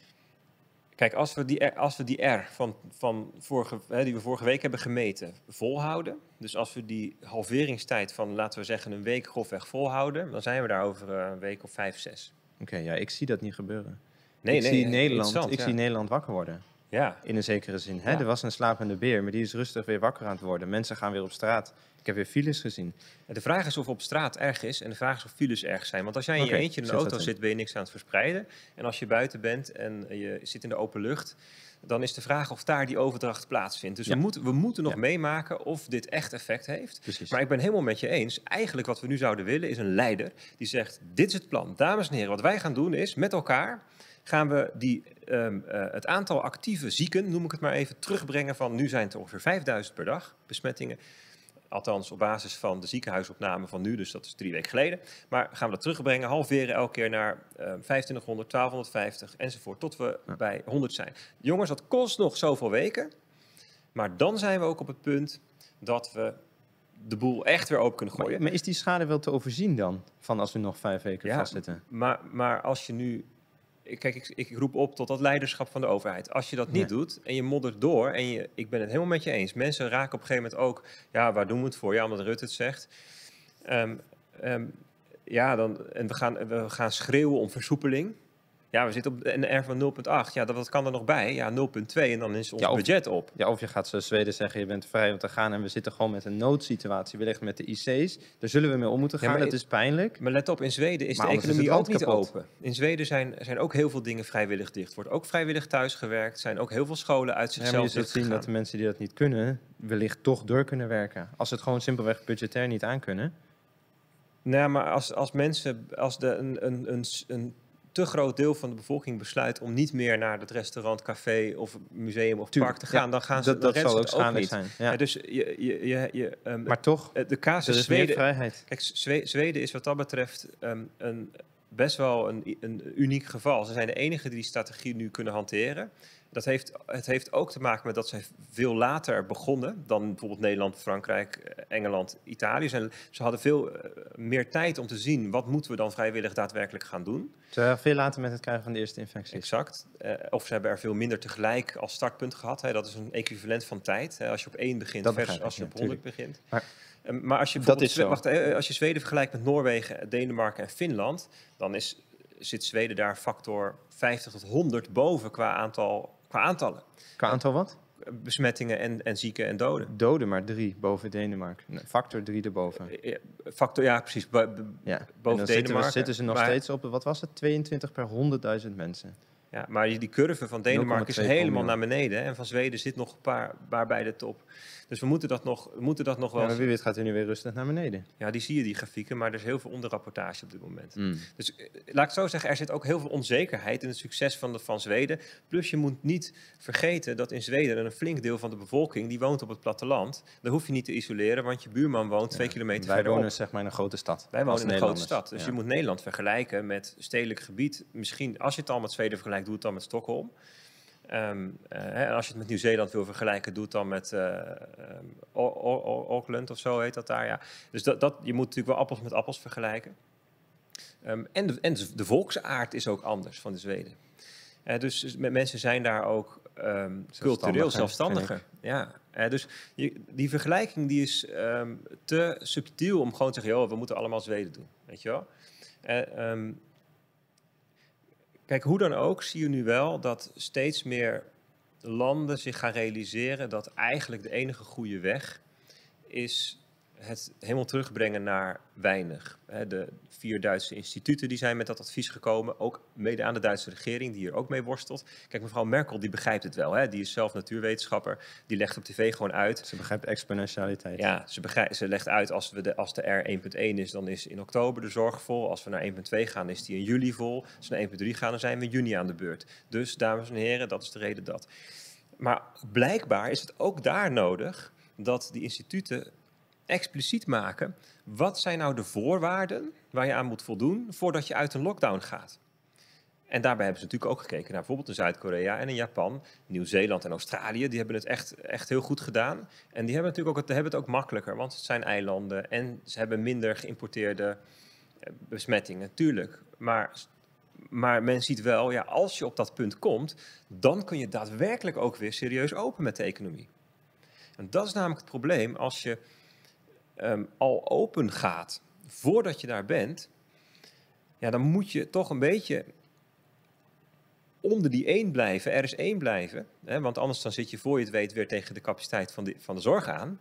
Speaker 3: Kijk, als we die R, als we die R van, van vorige, hè, die we vorige week hebben gemeten volhouden. Dus als we die halveringstijd van, laten we zeggen, een week grofweg volhouden. Dan zijn we daar over een week of vijf, zes.
Speaker 1: Oké, okay, ja, ik zie dat niet gebeuren.
Speaker 3: Nee,
Speaker 1: ik
Speaker 3: nee,
Speaker 1: zie, Nederland, ik
Speaker 3: ja.
Speaker 1: zie Nederland wakker worden.
Speaker 3: Ja.
Speaker 1: In een zekere zin. Hè?
Speaker 3: Ja.
Speaker 1: Er was een slapende beer, maar die is rustig weer wakker aan het worden. Mensen gaan weer op straat. Ik heb weer files gezien.
Speaker 3: De vraag is of op straat erg is en de vraag is of files erg zijn. Want als jij in
Speaker 1: okay,
Speaker 3: je eentje in de auto zit, ben je niks aan het verspreiden. En als je buiten bent en je zit in de open lucht, dan is de vraag of daar die overdracht plaatsvindt. Dus ja. we, moeten, we moeten nog ja. meemaken of dit echt effect heeft.
Speaker 1: Precies.
Speaker 3: Maar ik ben helemaal met je eens. Eigenlijk wat we nu zouden willen is een leider die zegt, dit is het plan. Dames en heren, wat wij gaan doen is met elkaar gaan we die, um, uh, het aantal actieve zieken, noem ik het maar even, terugbrengen van, nu zijn het ongeveer vijfduizend per dag besmettingen. Althans op basis van de ziekenhuisopname van nu, dus dat is drie weken geleden. Maar gaan we dat terugbrengen, halveren elke keer naar uh, vijfentwintighonderd, twaalfhonderdvijftig enzovoort, tot we ja. bij honderd zijn. Jongens, dat kost nog zoveel weken, maar dan zijn we ook op het punt dat we de boel echt weer open kunnen gooien.
Speaker 1: Maar, maar is die schade wel te overzien dan, van als we nog vijf weken
Speaker 3: ja,
Speaker 1: vastzitten?
Speaker 3: Maar, maar als je nu kijk, ik, ik roep op tot dat leiderschap van de overheid. Als je dat niet
Speaker 1: Ja.
Speaker 3: doet en je moddert door en je, ik ben het helemaal met je eens. Mensen raken op een gegeven moment ook, ja, waar doen we het voor? Ja, omdat Rutte het zegt. Um, um, ja, dan, en we gaan, we gaan schreeuwen om versoepeling. Ja, we zitten op een R van nul komma acht. Ja, dat, wat kan er nog bij? Ja, nul komma twee en dan is ons
Speaker 1: Ja, of-
Speaker 3: budget op.
Speaker 1: Ja, of je gaat zoals Zweden zeggen, je bent vrij om te gaan en we zitten gewoon met een noodsituatie. We liggen met de I C's. Daar zullen we mee om moeten
Speaker 3: Ja,
Speaker 1: gaan.
Speaker 3: maar
Speaker 1: Dat is pijnlijk.
Speaker 3: Maar let op, in Zweden is
Speaker 1: Maar
Speaker 3: de
Speaker 1: anders is
Speaker 3: economie
Speaker 1: het
Speaker 3: ook niet
Speaker 1: land kapot.
Speaker 3: open. In Zweden zijn, zijn ook heel veel dingen vrijwillig dicht. Wordt ook vrijwillig thuisgewerkt. Zijn ook heel veel scholen uit
Speaker 1: Ja, maar
Speaker 3: zichzelf
Speaker 1: je zult zien
Speaker 3: dichtgegaan.
Speaker 1: dat de mensen die dat niet kunnen, wellicht toch door kunnen werken. Als ze het gewoon simpelweg budgetair niet aankunnen.
Speaker 3: Nou, maar als, als mensen, als de, een, een, een, een te groot deel van de bevolking besluit om niet meer naar het restaurant, café of museum of
Speaker 1: Tuurlijk,
Speaker 3: park te gaan,
Speaker 1: ja,
Speaker 3: dan gaan ze
Speaker 1: Dat,
Speaker 3: dan
Speaker 1: dat
Speaker 3: redden
Speaker 1: zal
Speaker 3: ze
Speaker 1: ook
Speaker 3: het
Speaker 1: schadelijk
Speaker 3: niet.
Speaker 1: zijn. Ja.
Speaker 3: Ja, dus je, je, je, je, um,
Speaker 1: Maar toch,
Speaker 3: de
Speaker 1: er
Speaker 3: casus
Speaker 1: is meer
Speaker 3: Zweden.
Speaker 1: vrijheid.
Speaker 3: Kijk, Zwe- Zweden is wat dat betreft um, een, best wel een, een uniek geval. Ze zijn de enigen die die strategie nu kunnen hanteren. Dat heeft, het heeft ook te maken met dat zij veel later begonnen dan bijvoorbeeld Nederland, Frankrijk, Engeland, Italië. Ze, ze hadden veel uh, meer tijd om te zien wat moeten we dan vrijwillig daadwerkelijk gaan doen.
Speaker 1: Ze waren veel later met het krijgen van de eerste infecties.
Speaker 3: Exact. Uh, of ze hebben er veel minder tegelijk als startpunt gehad. Hè. Dat is een equivalent van tijd. Hè. Als je op één begint
Speaker 1: Dat
Speaker 3: versus
Speaker 1: begrijp ik,
Speaker 3: als je
Speaker 1: ja,
Speaker 3: op honderd begint.
Speaker 1: Maar-
Speaker 3: Um, maar als je
Speaker 1: Dat
Speaker 3: bijvoorbeeld
Speaker 1: is zo.
Speaker 3: wacht, eh, als je Zweden vergelijkt met Noorwegen, Denemarken en Finland, dan is, zit Zweden daar factor vijftig tot honderd boven qua, aantal, qua aantallen.
Speaker 1: Qua aantal wat?
Speaker 3: Besmettingen en, en zieken en doden.
Speaker 1: Doden maar drie boven Denemarken. Nee, factor drie erboven.
Speaker 3: Eh, Factor, ja, precies. bo- bo-
Speaker 1: Ja. En
Speaker 3: Boven
Speaker 1: dan zitten, we,
Speaker 3: Denemarken.
Speaker 1: zitten ze nog
Speaker 3: Maar-
Speaker 1: steeds op, wat was het, tweeëntwintig per honderdduizend mensen.
Speaker 3: Ja, maar die, die curve van Denemarken is
Speaker 1: nul komma twee
Speaker 3: helemaal
Speaker 1: promille.
Speaker 3: naar beneden. Hè, en van Zweden zit nog een paar, paar bij de top. Dus we moeten dat nog, we moeten dat nog wel...
Speaker 1: Ja, maar wie weet gaat hij nu weer rustig naar beneden.
Speaker 3: Ja, die zie je, die grafieken, maar er is heel veel onderrapportage op dit moment.
Speaker 1: Mm.
Speaker 3: Dus eh, laat ik het zo zeggen, er zit ook heel veel onzekerheid in het succes van, de, van Zweden. Plus je moet niet vergeten dat in Zweden een flink deel van de bevolking, die woont op het platteland. Daar hoef je niet te isoleren, want je buurman woont twee kilometer
Speaker 1: Wij
Speaker 3: verderop.
Speaker 1: wonen zeg maar in een grote stad.
Speaker 3: Wij wonen
Speaker 1: als
Speaker 3: in een grote
Speaker 1: Nederlanders.
Speaker 3: stad. Dus
Speaker 1: Ja.
Speaker 3: je moet Nederland vergelijken met stedelijk gebied. Misschien, als je het al met Zweden vergelijkt, doe het dan met Stockholm. Um, uh, en als je het met Nieuw-Zeeland wil vergelijken, doe het dan met uh, um, Auckland of zo heet dat daar. Ja. Dus dat, dat, je moet natuurlijk wel appels met appels vergelijken. Um, en, de, en de volksaard is ook anders van de Zweden. Uh, dus mensen zijn daar ook um, cultureel zelfstandiger. Ja. Uh, dus je, die vergelijking die is um, te subtiel om gewoon te zeggen, joh, we moeten allemaal Zweden doen. Weet je wel? Uh, um, Kijk, hoe dan ook zie je nu wel dat steeds meer landen zich gaan realiseren dat eigenlijk de enige goede weg is het helemaal terugbrengen naar weinig. De vier Duitse instituten die zijn met dat advies gekomen, ook mede aan de Duitse regering die hier ook mee worstelt. Kijk, mevrouw Merkel die begrijpt het wel, hè? Die is zelf natuurwetenschapper, die legt op tv gewoon uit.
Speaker 1: Ze begrijpt exponentialiteit.
Speaker 3: Ja, ze, begrijpt, ze legt uit als, we de, als de R één punt één is, dan is in oktober de zorg vol. Als we naar één punt twee gaan, is die in juli vol. Als we naar één punt drie gaan, dan zijn we in juni aan de beurt. Dus, dames en heren, dat is de reden dat. Maar blijkbaar is het ook daar nodig dat die instituten expliciet maken, wat zijn nou de voorwaarden waar je aan moet voldoen voordat je uit een lockdown gaat. En daarbij hebben ze natuurlijk ook gekeken naar bijvoorbeeld in Zuid-Korea en in Japan, Nieuw-Zeeland en Australië. Die hebben het echt, echt heel goed gedaan. En die hebben natuurlijk ook het, hebben het ook makkelijker, want het zijn eilanden en ze hebben minder geïmporteerde besmettingen, natuurlijk. Maar, maar men ziet wel, ja, als je op dat punt komt, dan kun je daadwerkelijk ook weer serieus open met de economie. En dat is namelijk het probleem als je Um, al open gaat voordat je daar bent, ja, dan moet je toch een beetje onder die één blijven, er is één blijven. Hè, want anders dan zit je voor je het weet weer tegen de capaciteit van de, van de zorg aan.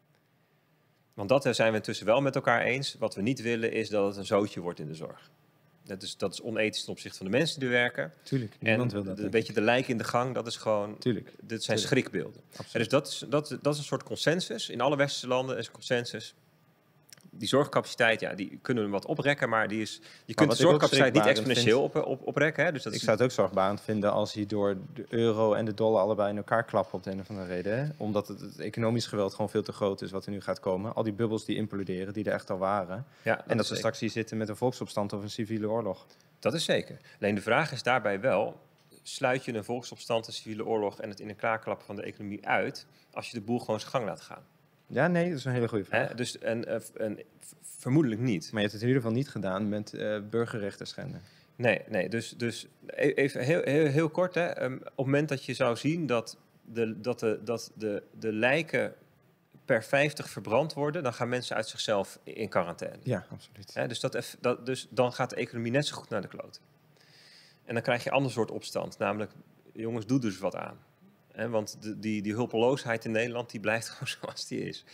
Speaker 3: Want dat zijn we intussen wel met elkaar eens. Wat we niet willen is dat het een zootje wordt in de zorg. Dat is, dat is onethisch ten opzichte van de mensen die er werken.
Speaker 1: Tuurlijk, niemand
Speaker 3: en
Speaker 1: wil dat.
Speaker 3: Een beetje de lijk in de gang, dat is gewoon...
Speaker 1: Tuurlijk.
Speaker 3: Dit zijn
Speaker 1: Tuurlijk.
Speaker 3: schrikbeelden. En dus dat is, dat, dat is een soort consensus. In alle westerse landen is een consensus. Die zorgcapaciteit, ja, die kunnen we wat oprekken, maar die is, je kunt
Speaker 1: wat
Speaker 3: de
Speaker 1: ik ook
Speaker 3: zorgcapaciteit niet
Speaker 1: schrikbarend
Speaker 3: exponentieel op, op, oprekken. Hè? Dus dat
Speaker 1: Ik
Speaker 3: is,
Speaker 1: zou het ook zorgbarend vinden als hierdoor de euro en de dollar allebei in elkaar klappen op de een of andere reden. Hè? Omdat het, het economisch geweld gewoon veel te groot is wat er nu gaat komen. Al die bubbels die imploderen, die er echt al waren.
Speaker 3: ja, dat
Speaker 1: en dat
Speaker 3: is
Speaker 1: we
Speaker 3: zeker.
Speaker 1: straks hier zitten met een volksopstand of een civiele oorlog.
Speaker 3: Dat is zeker. Alleen de vraag is daarbij wel, sluit je een volksopstand, een civiele oorlog en het in elkaar klappen van de economie uit, als je de boel gewoon zijn gang laat gaan?
Speaker 1: Ja, nee, dat is een hele goede vraag.
Speaker 3: Hè? Dus, en, en, vermoedelijk niet.
Speaker 1: Maar je hebt het in ieder geval niet gedaan met uh, burgerrechten schenden.
Speaker 3: Nee, nee. Dus, dus e- even heel, heel, heel kort. Hè. Um, op het moment dat je zou zien dat de, dat de, dat de, de lijken per vijftig verbrand worden, dan gaan mensen uit zichzelf in quarantaine.
Speaker 1: Ja, absoluut.
Speaker 3: Hè, dus, dat, dat, dus dan gaat de economie net zo goed naar de kloot. En dan krijg je een ander soort opstand. Namelijk, jongens, doe dus wat aan. Hè, want de, die, die hulpeloosheid in Nederland, die blijft gewoon zoals die is.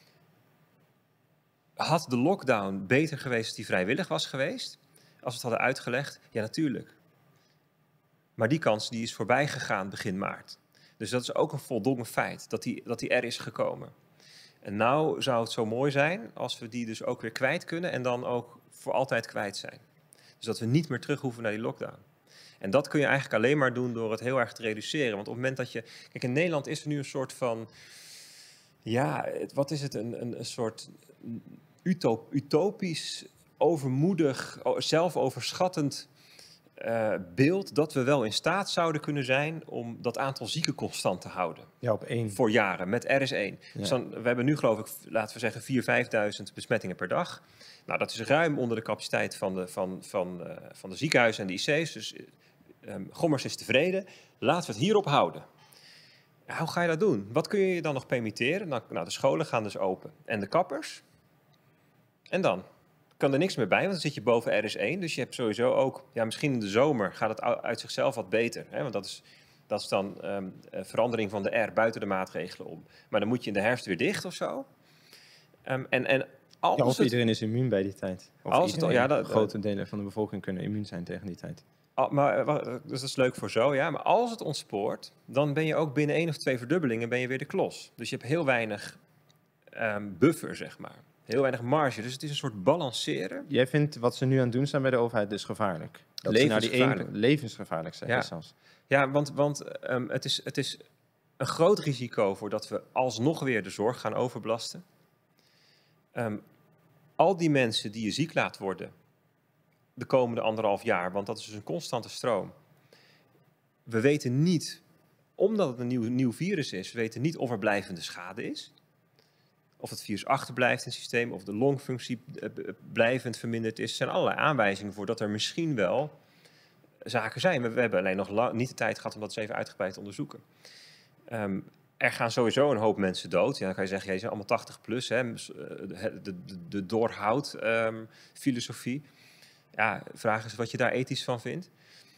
Speaker 3: Had de lockdown beter geweest als die vrijwillig was geweest? Als we het hadden uitgelegd? Ja, natuurlijk. Maar die kans die is voorbij gegaan begin maart. Dus dat is ook een voldongen feit, dat die, dat die er is gekomen. En nou zou het zo mooi zijn als we die dus ook weer kwijt kunnen en dan ook voor altijd kwijt zijn. Dus dat we niet meer terug hoeven naar die lockdown. En dat kun je eigenlijk alleen maar doen door het heel erg te reduceren. Want op het moment dat je... Kijk, in Nederland is er nu een soort van... Ja, het- wat is het? Een, een, een soort utop, utopisch, overmoedig, o- zelfoverschattend eh, beeld dat we wel in staat zouden kunnen zijn om dat aantal zieken constant te houden.
Speaker 1: Ja, op één.
Speaker 3: Voor jaren, met R S één.
Speaker 1: Ja.
Speaker 3: Dus dan, we hebben nu geloof ik, laten we zeggen, vierduizend, vijfduizend besmettingen per dag. Nou, dat is ruim onder de capaciteit van de, van, van, uh, van de ziekenhuizen en de I C's. Dus uh, um, Gommers is tevreden. Laten we het hierop houden. Ja, hoe ga je dat doen? Wat kun je je dan nog permitteren? Nou, nou, de scholen gaan dus open. En de kappers? En dan? Kan er niks meer bij, want dan zit je boven R S één. Dus je hebt sowieso ook... Ja, misschien in de zomer gaat het uit zichzelf wat beter. Hè? Want dat is... Dat is dan um, verandering van de R buiten de maatregelen om. Maar dan moet je in de herfst weer dicht of zo. Um, en, en als
Speaker 1: Ja, of
Speaker 3: het,
Speaker 1: iedereen is immuun bij die tijd. Of
Speaker 3: Als het-
Speaker 1: iedereen,
Speaker 3: ja, dat-
Speaker 1: grote delen van de bevolking kunnen immuun zijn tegen die tijd.
Speaker 3: al- maar, wacht, dus dat is leuk voor zo, ja. Maar als het ontspoort, dan ben je ook binnen één of twee verdubbelingen ben je weer de klos. Dus je hebt heel weinig um, buffer, zeg maar. Heel weinig marge. Dus het is een soort balanceren.
Speaker 1: Jij vindt wat ze nu aan het doen zijn bij de overheid dus gevaarlijk? Dat ze naar die
Speaker 3: Levensgevaarlijk.
Speaker 1: één, levensgevaarlijk zijn
Speaker 3: Ja.
Speaker 1: zelfs.
Speaker 3: Ja, want, want um, het, is, het is een groot risico voor dat we alsnog weer de zorg gaan overbelasten. Um, al die mensen die je ziek laat worden de komende anderhalf jaar, want dat is dus een constante stroom. We weten niet, omdat het een nieuw, nieuw virus is, we weten niet of er blijvende schade is. Of het virus achterblijft in het systeem, of de longfunctie uh, blijvend verminderd is. Er zijn allerlei aanwijzingen voor dat er misschien wel zaken zijn. We, we hebben alleen nog lang, niet de tijd gehad om dat eens even uitgebreid te onderzoeken. Um, er gaan sowieso een hoop mensen dood. Ja, dan kan je zeggen, ja, die zijn allemaal tachtig plus. Hè, de, de, de, de doorhoud um, filosofie. Ja, vraag is wat je daar ethisch van vindt.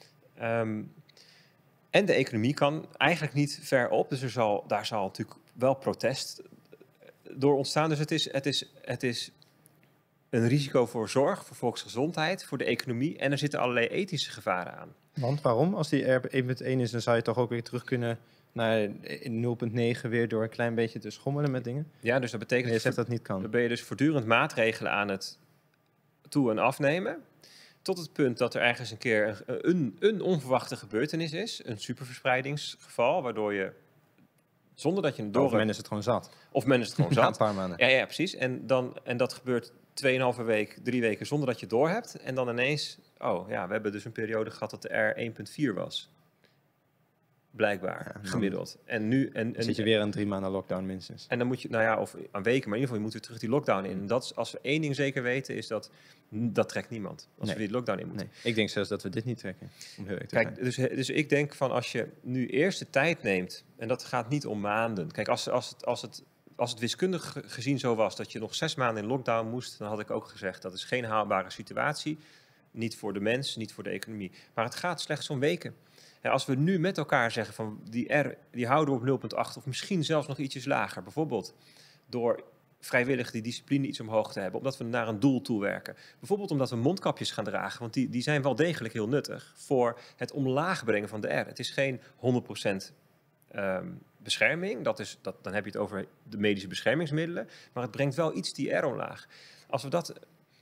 Speaker 3: Um, en de economie kan eigenlijk niet ver op. Dus er zal, daar zal natuurlijk wel protest door ontstaan. Dus het is, het is, het is een risico voor zorg, voor volksgezondheid, voor de economie. En er zitten allerlei ethische gevaren aan.
Speaker 1: Want waarom? Als die R één punt één is, dan zou je toch ook weer terug kunnen naar nul punt negen weer door een klein beetje te schommelen met dingen?
Speaker 3: Ja, dus dat betekent...
Speaker 1: En je zegt dat het niet kan.
Speaker 3: Dan ben je dus voortdurend maatregelen aan het toe- en afnemen. Tot het punt dat er ergens een keer een, een, een onverwachte gebeurtenis is. Een superverspreidingsgeval, waardoor je... Zonder dat je het door
Speaker 1: Of men is het gewoon zat.
Speaker 3: Of men is het gewoon
Speaker 1: Na een
Speaker 3: zat.
Speaker 1: paar maanden.
Speaker 3: Ja, ja, precies. En, dan, en dat gebeurt tweeënhalve week, drie weken zonder dat je het door hebt. En dan ineens, oh ja, we hebben dus een periode gehad dat de R één punt vier was. Blijkbaar,
Speaker 1: Ja, dan-
Speaker 3: gemiddeld. En nu... En,
Speaker 1: Dan
Speaker 3: en,
Speaker 1: zit je weer aan drie maanden lockdown minstens.
Speaker 3: En dan moet je, nou ja, of aan weken, maar in ieder geval, je moet weer terug die lockdown in. En dat is, als we één ding zeker weten, is dat dat trekt niemand. Als
Speaker 1: Nee.
Speaker 3: we die lockdown in moeten.
Speaker 1: Nee, ik denk zelfs dat we dit niet trekken. Om heel eerlijk te
Speaker 3: Kijk,
Speaker 1: zijn.
Speaker 3: dus, dus ik denk van als je nu eerst de tijd neemt, en dat gaat niet om maanden. Kijk, als, als, het, als, het, als het wiskundig ge- gezien zo was dat je nog zes maanden in lockdown moest, dan had ik ook gezegd dat is geen haalbare situatie. Niet voor de mens, niet voor de economie. Maar het gaat slechts om weken. En als we nu met elkaar zeggen van die R, die houden we op nul komma acht of misschien zelfs nog ietsjes lager. Bijvoorbeeld door vrijwillig die discipline iets omhoog te hebben, omdat we naar een doel toe werken. Bijvoorbeeld omdat we mondkapjes gaan dragen, want die, die zijn wel degelijk heel nuttig voor het omlaag brengen van de R. Het is geen honderd procent um, bescherming, dat is, dat, dan heb je het over de medische beschermingsmiddelen, maar het brengt wel iets die R omlaag. Als we dat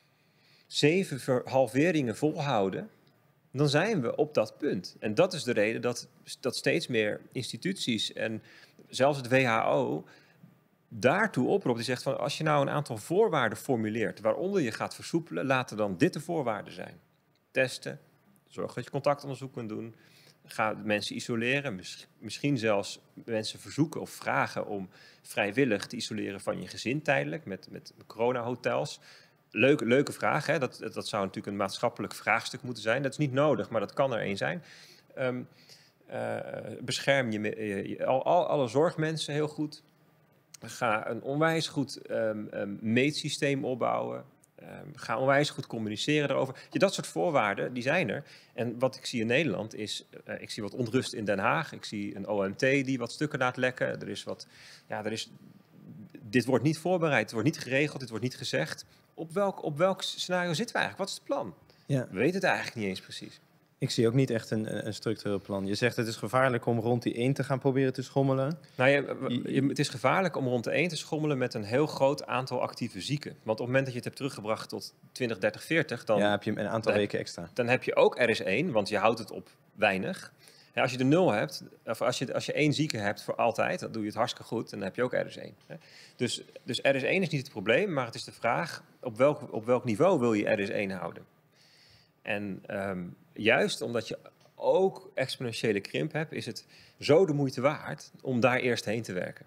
Speaker 3: zeven verhalveringen volhouden, dan zijn we op dat punt. En dat is de reden dat, dat steeds meer instituties en zelfs het W H O daartoe oproept. Die zegt van als je nou een aantal voorwaarden formuleert waaronder je gaat versoepelen, laten dan dit de voorwaarden zijn. Testen, zorg dat je contactonderzoek kunt doen, ga mensen isoleren, mis, misschien zelfs mensen verzoeken of vragen om vrijwillig te isoleren van je gezin tijdelijk met, met coronahotels. leuke, leuke vraag. Hè? Dat, dat zou natuurlijk een maatschappelijk vraagstuk moeten zijn. Dat is niet nodig, maar dat kan er één zijn. Um, uh, bescherm je, je al, al, alle zorgmensen heel goed. Ga een onwijs goed um, um, meetsysteem opbouwen. Um, ga onwijs goed communiceren daarover. Ja, dat soort voorwaarden, die zijn er. En wat ik zie in Nederland is, uh, ik zie wat onrust in Den Haag. Ik zie een O M T die wat stukken laat lekken. Er is wat, ja, er is, dit wordt niet voorbereid, het wordt niet geregeld, dit wordt niet gezegd. Op welk, op welk scenario zitten we eigenlijk? Wat is het plan?
Speaker 1: Ja.
Speaker 3: We weten het eigenlijk niet eens precies.
Speaker 1: Ik zie ook niet echt een, een structureel plan. Je zegt het is gevaarlijk om rond die één te gaan proberen te schommelen.
Speaker 3: Nou ja, je, het is gevaarlijk om rond de één te schommelen met een heel groot aantal actieve zieken. Want op het moment dat je het hebt teruggebracht tot twintig, dertig, veertig... dan
Speaker 1: ja, heb je een aantal weken
Speaker 3: heb,
Speaker 1: extra.
Speaker 3: Dan heb je ook R S één, want je houdt het op weinig. Ja, als je de nul hebt, of als je, als je één zieke hebt voor altijd, dan doe je het hartstikke goed. En dan heb je ook R S één. Dus, dus R S één is niet het probleem, maar het is de vraag op welk, op welk niveau wil je R S één houden. En um, juist omdat je ook exponentiële krimp hebt, is het zo de moeite waard om daar eerst heen te werken.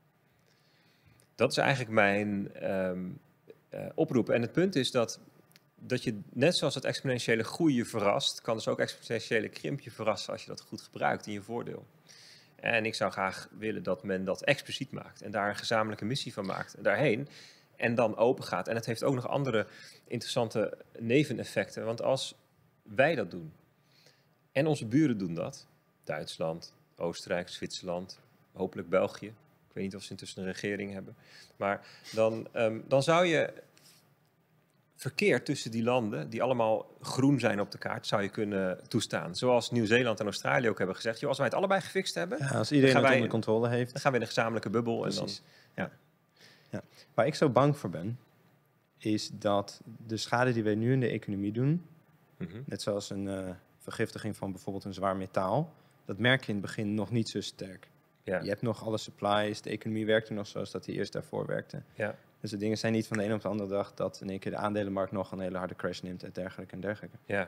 Speaker 3: Dat is eigenlijk mijn um, uh, oproep. En het punt is dat, dat je, net zoals het exponentiële groei je verrast, kan dus ook exponentiële krimp je verrassen als je dat goed gebruikt in je voordeel. En ik zou graag willen dat men dat expliciet maakt en daar een gezamenlijke missie van maakt, daarheen. En dan open gaat. En het heeft ook nog andere interessante neveneffecten. Want als wij dat doen, en onze buren doen dat, Duitsland, Oostenrijk, Zwitserland, hopelijk België. Ik weet niet of ze intussen een regering hebben. Maar dan, um, dan zou je verkeer tussen die landen, die allemaal groen zijn op de kaart, zou je kunnen toestaan. Zoals Nieuw-Zeeland en Australië ook hebben gezegd. Joh, als wij het allebei gefixt hebben,
Speaker 1: ja, als iedereen het
Speaker 3: wij,
Speaker 1: onder controle heeft,
Speaker 3: dan gaan we in een gezamenlijke bubbel.
Speaker 1: Precies.
Speaker 3: En dan, ja.
Speaker 1: Ja. Waar ik zo bang voor ben, is dat de schade die wij nu in de economie doen,
Speaker 3: Mm-hmm.
Speaker 1: net zoals een uh, vergiftiging van bijvoorbeeld een zwaar metaal, dat merk je in het begin nog niet zo sterk.
Speaker 3: Ja.
Speaker 1: Je hebt nog alle supplies, de economie werkt er nog zoals dat die eerst daarvoor werkte.
Speaker 3: Ja.
Speaker 1: Dus de dingen zijn niet van de een op de andere dag dat in één keer de aandelenmarkt nog een hele harde crash neemt en dergelijke en dergelijke.
Speaker 3: Ja.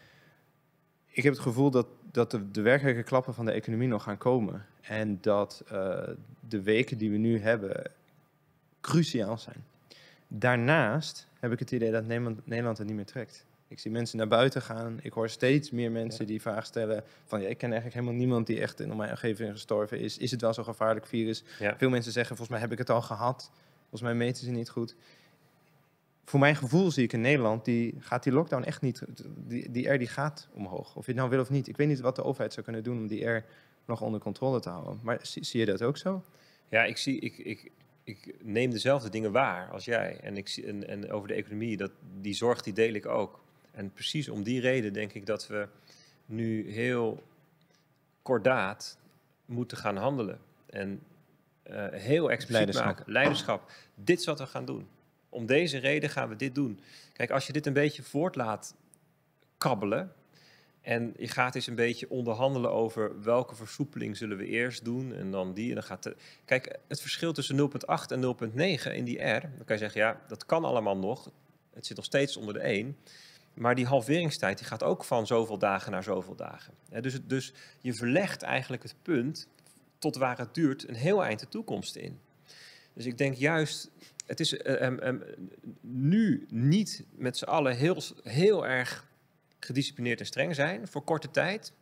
Speaker 1: Ik heb het gevoel dat, dat de, de werkelijke klappen van de economie nog gaan komen. En dat uh, de weken die we nu hebben cruciaal zijn. Daarnaast heb ik het idee dat Nederland, Nederland het niet meer trekt. Ik zie mensen naar buiten gaan. Ik hoor steeds meer mensen ja. die vragen stellen van ja, ik ken eigenlijk helemaal niemand die echt in mijn omgeving gestorven is. Is het wel zo'n gevaarlijk virus?
Speaker 3: Ja.
Speaker 1: Veel mensen zeggen volgens mij heb ik het al gehad. Volgens mij meten ze niet goed. Voor mijn gevoel zie ik in Nederland, die gaat die lockdown echt niet, die, die R die gaat omhoog. Of je het nou wil of niet. Ik weet niet wat de overheid zou kunnen doen om die R nog onder controle te houden. Maar zie, zie je dat ook zo?
Speaker 3: Ja, ik zie, ik, ik, ik neem dezelfde dingen waar als jij. En, ik zie, en, en over de economie, dat, die zorg die deel ik ook. En precies om die reden denk ik dat we nu heel kordaat moeten gaan handelen. En uh, heel expliciet
Speaker 1: Leiderschap.
Speaker 3: maken. Leiderschap. Dit is wat we gaan doen. Om deze reden gaan we dit doen. Kijk, als je dit een beetje voort laat kabbelen en je gaat eens een beetje onderhandelen over welke versoepeling zullen we eerst doen en dan die. En dan gaat de... Kijk, het verschil tussen nul komma acht en nul komma negen in die R, dan kan je zeggen, ja, dat kan allemaal nog. Het zit nog steeds onder de één. Maar die halveringstijd die gaat ook van zoveel dagen naar zoveel dagen. Ja, dus, het, dus je verlegt eigenlijk het punt tot waar het duurt een heel eind de toekomst in. Dus ik denk juist, het is uh, um, um, nu niet met z'n allen heel, heel erg gedisciplineerd en streng zijn voor korte tijd,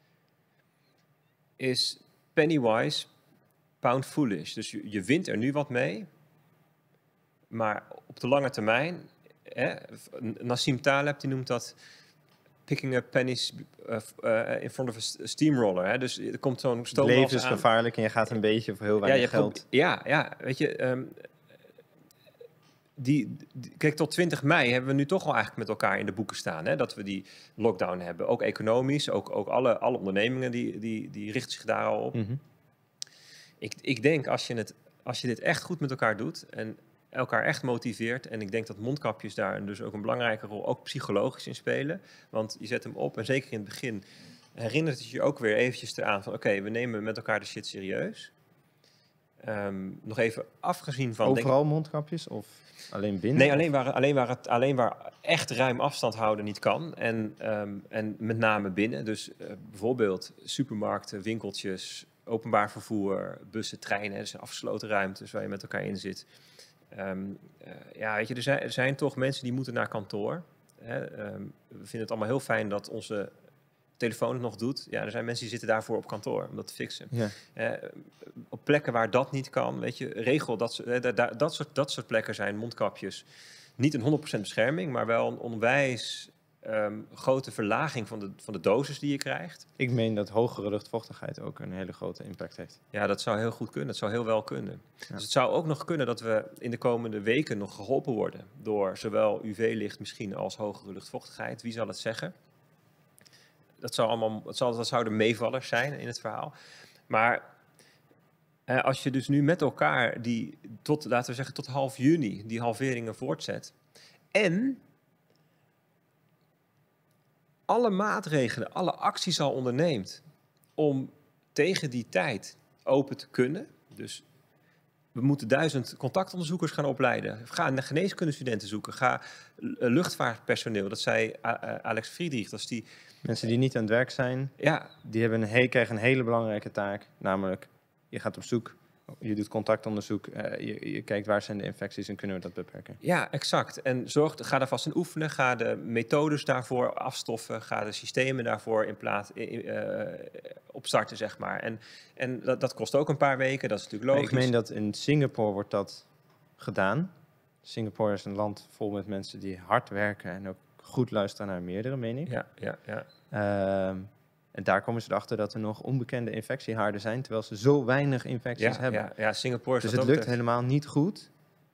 Speaker 3: is pennywise, pound foolish. Dus je, je wint er nu wat mee, maar op de lange termijn, hè, Nassim Taleb die noemt dat picking up pennies uh, uh, in front of a steamroller. Hè. Dus er komt zo'n stoomlans aan.
Speaker 1: Het leven is gevaarlijk en je gaat een beetje voor heel weinig
Speaker 3: ja, je
Speaker 1: geld.
Speaker 3: Probeert, ja, ja, weet je... Um, Die, die, kijk, tot twintig mei hebben we nu toch al eigenlijk met elkaar in de boeken staan. Hè, dat we die lockdown hebben. Ook economisch, ook, ook alle, alle ondernemingen die, die, die richten zich daar al op.
Speaker 1: Mm-hmm.
Speaker 3: Ik, ik denk als je, het, als je dit echt goed met elkaar doet en elkaar echt motiveert. En ik denk dat mondkapjes daar dus ook een belangrijke rol, ook psychologisch in spelen. Want je zet hem op en zeker in het begin herinnert het je ook weer eventjes eraan van oké, okay, we nemen met elkaar de shit serieus. Um, nog even afgezien van...
Speaker 1: Overal
Speaker 3: denk,
Speaker 1: mondkapjes of alleen binnen?
Speaker 3: Nee, alleen waar, alleen, waar het, alleen waar echt ruim afstand houden niet kan. En, um, en met name binnen. Dus uh, bijvoorbeeld supermarkten, winkeltjes, openbaar vervoer, bussen, treinen. Dat zijn afgesloten ruimtes waar je met elkaar in zit. Um, uh, ja, weet je, er zijn, er zijn toch mensen die moeten naar kantoor. Hè? Um, we vinden het allemaal heel fijn dat onze telefoon het nog doet. Ja, er zijn mensen die zitten daarvoor op kantoor om dat te fixen.
Speaker 1: Ja.
Speaker 3: Uh, op plekken waar dat niet kan, weet je, regel dat, uh, da, da, dat, soort, dat soort plekken zijn mondkapjes. Niet een honderd procent bescherming, maar wel een onwijs um, grote verlaging van de, van de dosis die je krijgt.
Speaker 1: Ik meen dat hogere luchtvochtigheid ook een hele grote impact heeft.
Speaker 3: Ja, dat zou heel goed kunnen. Dat zou heel wel kunnen.
Speaker 1: Ja.
Speaker 3: Dus het zou ook nog kunnen dat we in de komende weken nog geholpen worden door zowel U V-licht misschien als hogere luchtvochtigheid. Wie zal het zeggen? Dat, zou allemaal, dat, zou, dat zouden meevallers zijn in het verhaal. Maar eh, als je dus nu met elkaar die tot, laten we zeggen, tot half juni die halveringen voortzet en alle maatregelen, alle acties al onderneemt om tegen die tijd open te kunnen. Dus we moeten duizend contactonderzoekers gaan opleiden. Ga naar geneeskundestudenten zoeken. Ga luchtvaartpersoneel. Dat zei Alex Friedrich. Dat is die
Speaker 1: mensen die niet aan het werk zijn,
Speaker 3: ja.
Speaker 1: die hebben een, he- krijgen een hele belangrijke taak. Namelijk, je gaat op zoek, je doet contactonderzoek, uh, je, je kijkt waar zijn de infecties en kunnen we dat beperken.
Speaker 3: Ja, exact. En zorg, ga daar vast in oefenen. Ga de methodes daarvoor afstoffen. Ga de systemen daarvoor in plaats uh, opstarten, zeg maar. En, en dat, dat kost ook een paar weken. Dat is natuurlijk logisch.
Speaker 1: Ik meen dat in Singapore wordt dat gedaan. Singapore is een land vol met mensen die hard werken en ook goed luisteren naar meerdere, meen ik.
Speaker 3: Ja, ja, ja.
Speaker 1: Uh, en daar komen ze erachter dat er nog onbekende infectiehaarden zijn, terwijl ze zo weinig infecties
Speaker 3: ja,
Speaker 1: hebben.
Speaker 3: Ja, ja, Singapore is
Speaker 1: dus
Speaker 3: dat
Speaker 1: het
Speaker 3: ook
Speaker 1: lukt
Speaker 3: de...
Speaker 1: helemaal niet goed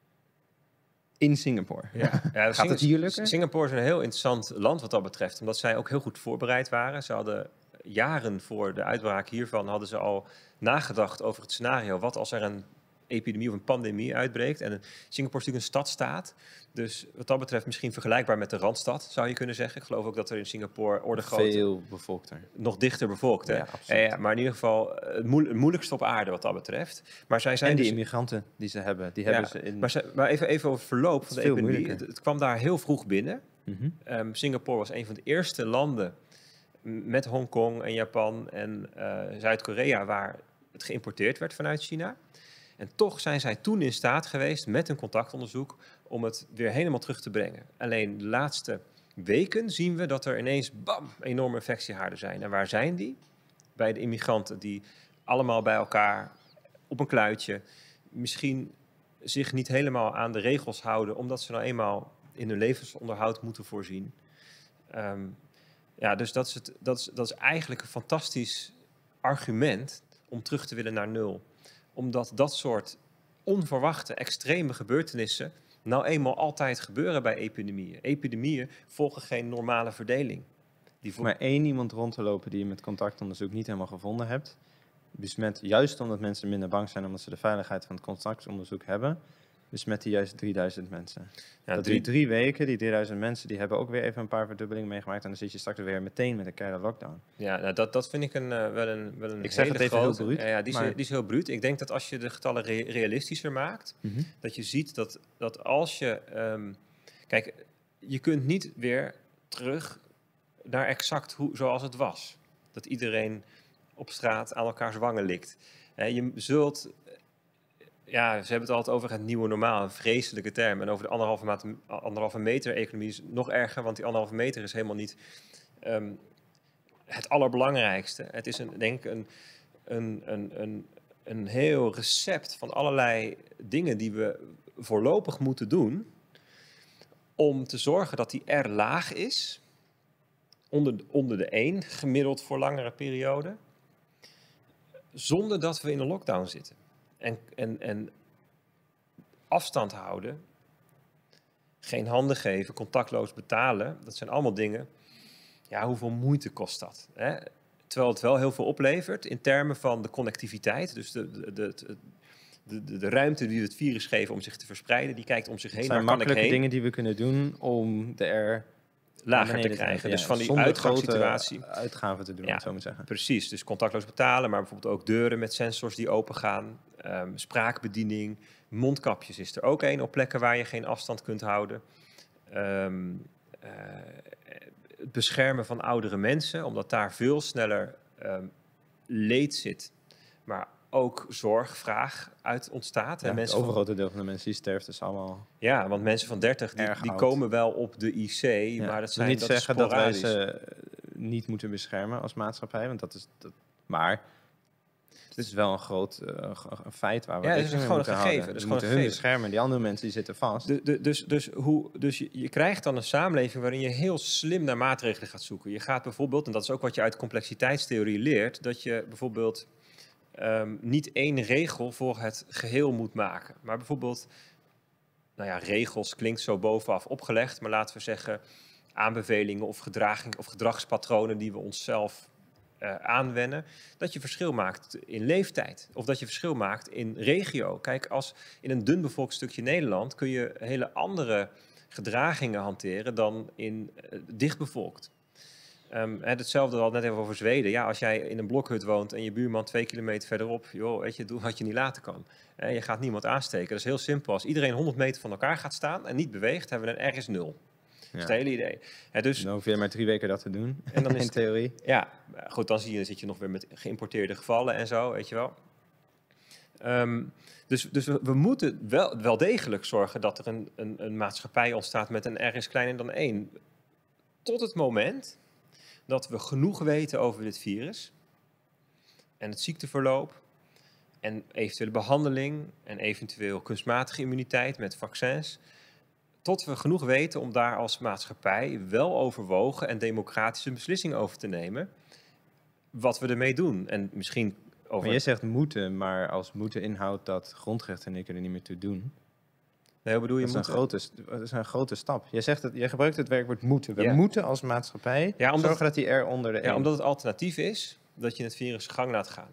Speaker 1: in Singapore.
Speaker 3: Ja, ja,
Speaker 1: Gaat het hier lukken?
Speaker 3: Singapore is een heel interessant land wat dat betreft, omdat zij ook heel goed voorbereid waren. Ze hadden jaren voor de uitbraak hiervan hadden ze al nagedacht over het scenario. Wat als er een epidemie of een pandemie uitbreekt? En Singapore is natuurlijk een stadstaat. Dus wat dat betreft misschien vergelijkbaar met de Randstad, zou je kunnen zeggen. Ik geloof ook dat er in Singapore orde grootte...
Speaker 1: Veel bevolkter.
Speaker 3: Nog dichter bevolkt, hè?
Speaker 1: Ja, absoluut.
Speaker 3: Ja, maar in ieder geval het, moe- het moeilijkste op aarde wat dat betreft. Maar zij zijn
Speaker 1: en die
Speaker 3: dus...
Speaker 1: immigranten die ze hebben, die
Speaker 3: Ja,
Speaker 1: hebben ze in...
Speaker 3: maar, ze, maar even, even over het verloop van de
Speaker 1: veel
Speaker 3: epidemie. Het,
Speaker 1: moeilijker.
Speaker 3: het kwam daar heel vroeg binnen.
Speaker 1: Mm-hmm.
Speaker 3: Um, Singapore was een van de eerste landen m- met Hongkong en Japan en uh, Zuid-Korea waar het geïmporteerd werd vanuit China. En toch zijn zij toen in staat geweest met een contactonderzoek om het weer helemaal terug te brengen. Alleen de laatste weken zien we dat er ineens bam, enorme infectiehaarden zijn. En waar zijn die? Bij de immigranten die allemaal bij elkaar op een kluitje misschien zich niet helemaal aan de regels houden, omdat ze nou eenmaal in hun levensonderhoud moeten voorzien. Um, ja, dus dat is, het, dat, is, dat is eigenlijk een fantastisch argument om terug te willen naar nul. Omdat dat soort onverwachte, extreme gebeurtenissen nou eenmaal altijd gebeuren bij epidemieën. Epidemieën volgen geen normale verdeling. Die vo-
Speaker 1: Maar één iemand rond te lopen die je met contactonderzoek niet helemaal gevonden hebt, besmet, juist omdat mensen minder bang zijn omdat ze de veiligheid van het contactonderzoek hebben, besmet die juist drieduizend mensen.
Speaker 3: ja,
Speaker 1: dat
Speaker 3: drie,
Speaker 1: die drie weken, die drieduizend mensen, die hebben ook weer even een paar verdubbelingen meegemaakt en dan zit je straks weer meteen met een keiharde lockdown.
Speaker 3: ja nou, dat, dat vind ik een, uh, wel een, wel een
Speaker 1: Ik zeg
Speaker 3: hele
Speaker 1: het even heel
Speaker 3: grote.
Speaker 1: bruut,
Speaker 3: Ja, ja, die, is,
Speaker 1: maar-
Speaker 3: die is heel bruut. Ik denk dat als je de getallen re- realistischer maakt,
Speaker 1: Mm-hmm.
Speaker 3: dat je ziet dat, dat als je... Um, kijk, je kunt niet weer terug naar exact hoe, zoals het was. Dat iedereen op straat aan elkaars wangen likt. Uh, je zult... Ja, ze hebben het altijd over het nieuwe normaal, een vreselijke term. En over de anderhalve, maat, anderhalve meter economie is nog erger, want die anderhalve meter is helemaal niet um, het allerbelangrijkste. Het is een, denk ik een, een, een, een, een heel recept van allerlei dingen die we voorlopig moeten doen om te zorgen dat die R laag is, onder, onder de één, gemiddeld voor langere perioden, zonder dat we in een lockdown zitten. En, en, en afstand houden, geen handen geven, contactloos betalen, dat zijn allemaal dingen. Ja, hoeveel moeite kost dat? Hè? Terwijl het wel heel veel oplevert in termen van de connectiviteit. Dus de, de, de, de, de, de ruimte die we het virus geven om zich te verspreiden, die kijkt om zich heen.
Speaker 1: Het zijn
Speaker 3: Waar kan ik
Speaker 1: makkelijke
Speaker 3: heen?
Speaker 1: dingen die we kunnen doen om de R
Speaker 3: Lager te krijgen. Dus van die
Speaker 1: zonder
Speaker 3: uitgangssituatie.
Speaker 1: grote uitgaven te doen,
Speaker 3: Ja.
Speaker 1: om het zo maar zeggen.
Speaker 3: Precies, dus contactloos betalen, maar bijvoorbeeld ook deuren met sensors die open gaan. Um, spraakbediening, mondkapjes is er ook één op plekken waar je geen afstand kunt houden. Um, uh, het beschermen van oudere mensen, omdat daar veel sneller um, leed zit. Maar ook zorgvraag uit ontstaat.
Speaker 1: Ja,
Speaker 3: en mensen
Speaker 1: het
Speaker 3: van,
Speaker 1: overgrote deel van de mensen die sterft is allemaal...
Speaker 3: ja, want mensen van dertig, die,
Speaker 1: Erg
Speaker 3: die
Speaker 1: oud.
Speaker 3: komen wel op de I C,
Speaker 1: Ja.
Speaker 3: maar dat
Speaker 1: Ik wil
Speaker 3: zijn
Speaker 1: niet
Speaker 3: dat
Speaker 1: zeggen
Speaker 3: is
Speaker 1: dat wij
Speaker 3: sporadisch.
Speaker 1: ze eh, niet moeten beschermen als maatschappij, want dat is... Dat, maar het is wel een groot uh, een feit waar we
Speaker 3: Ja, het is
Speaker 1: rekening mee
Speaker 3: gewoon
Speaker 1: moeten
Speaker 3: een gegeven,
Speaker 1: houden.
Speaker 3: het is
Speaker 1: We
Speaker 3: gewoon
Speaker 1: moeten
Speaker 3: een
Speaker 1: hun
Speaker 3: gegeven.
Speaker 1: beschermen. Die andere mensen die zitten vast.
Speaker 3: De, de, dus dus, hoe, dus je, je krijgt dan een samenleving waarin je heel slim naar maatregelen gaat zoeken. Je gaat bijvoorbeeld, en dat is ook wat je uit complexiteitstheorie leert, dat je bijvoorbeeld um, niet één regel voor het geheel moet maken. Maar bijvoorbeeld, nou ja, regels klinkt zo bovenaf opgelegd, maar laten we zeggen aanbevelingen of, gedraging, of gedragspatronen die we onszelf uh, aanwennen, dat je verschil maakt in leeftijd. Of dat je verschil maakt in regio. Kijk, als in een dunbevolkt stukje Nederland kun je hele andere gedragingen hanteren dan in uh, dichtbevolkt. Um, hetzelfde al net even over Zweden. Ja, als jij in een blokhut woont en je buurman twee kilometer verderop, joh, weet je, doe wat je niet laten kan. En je gaat niemand aansteken. Dat is heel simpel. Als iedereen honderd meter van elkaar gaat staan en niet beweegt, hebben we een R is nul. Dat is het hele idee. Ja, dus,
Speaker 1: dan hoef je maar drie weken dat te doen,
Speaker 3: en dan is
Speaker 1: in theorie.
Speaker 3: Ja, goed, dan zie je, zit je nog weer met geïmporteerde gevallen en zo, weet je wel. Um, dus dus we, we moeten wel, wel degelijk zorgen dat er een, een, een maatschappij ontstaat met een R is kleiner dan één. Tot het moment dat we genoeg weten over dit virus en het ziekteverloop en eventuele behandeling en eventueel kunstmatige immuniteit met vaccins, tot we genoeg weten om daar als maatschappij wel overwogen en democratische beslissingen over te nemen, wat we ermee doen. En misschien over...
Speaker 1: Maar je zegt moeten, maar als moeten inhoudt dat grondrechten en ik er niet meer toe doen.
Speaker 3: Nee, hoe bedoel je
Speaker 1: dat, is een
Speaker 3: moeten?
Speaker 1: grote, dat is een grote stap. Je, zegt het, je gebruikt het werkwoord moeten. We
Speaker 3: Ja.
Speaker 1: moeten als maatschappij
Speaker 3: Ja, omdat-
Speaker 1: zorgen dat die R onder de
Speaker 3: Ja,
Speaker 1: één...
Speaker 3: omdat het alternatief is dat je het virus gang laat gaan.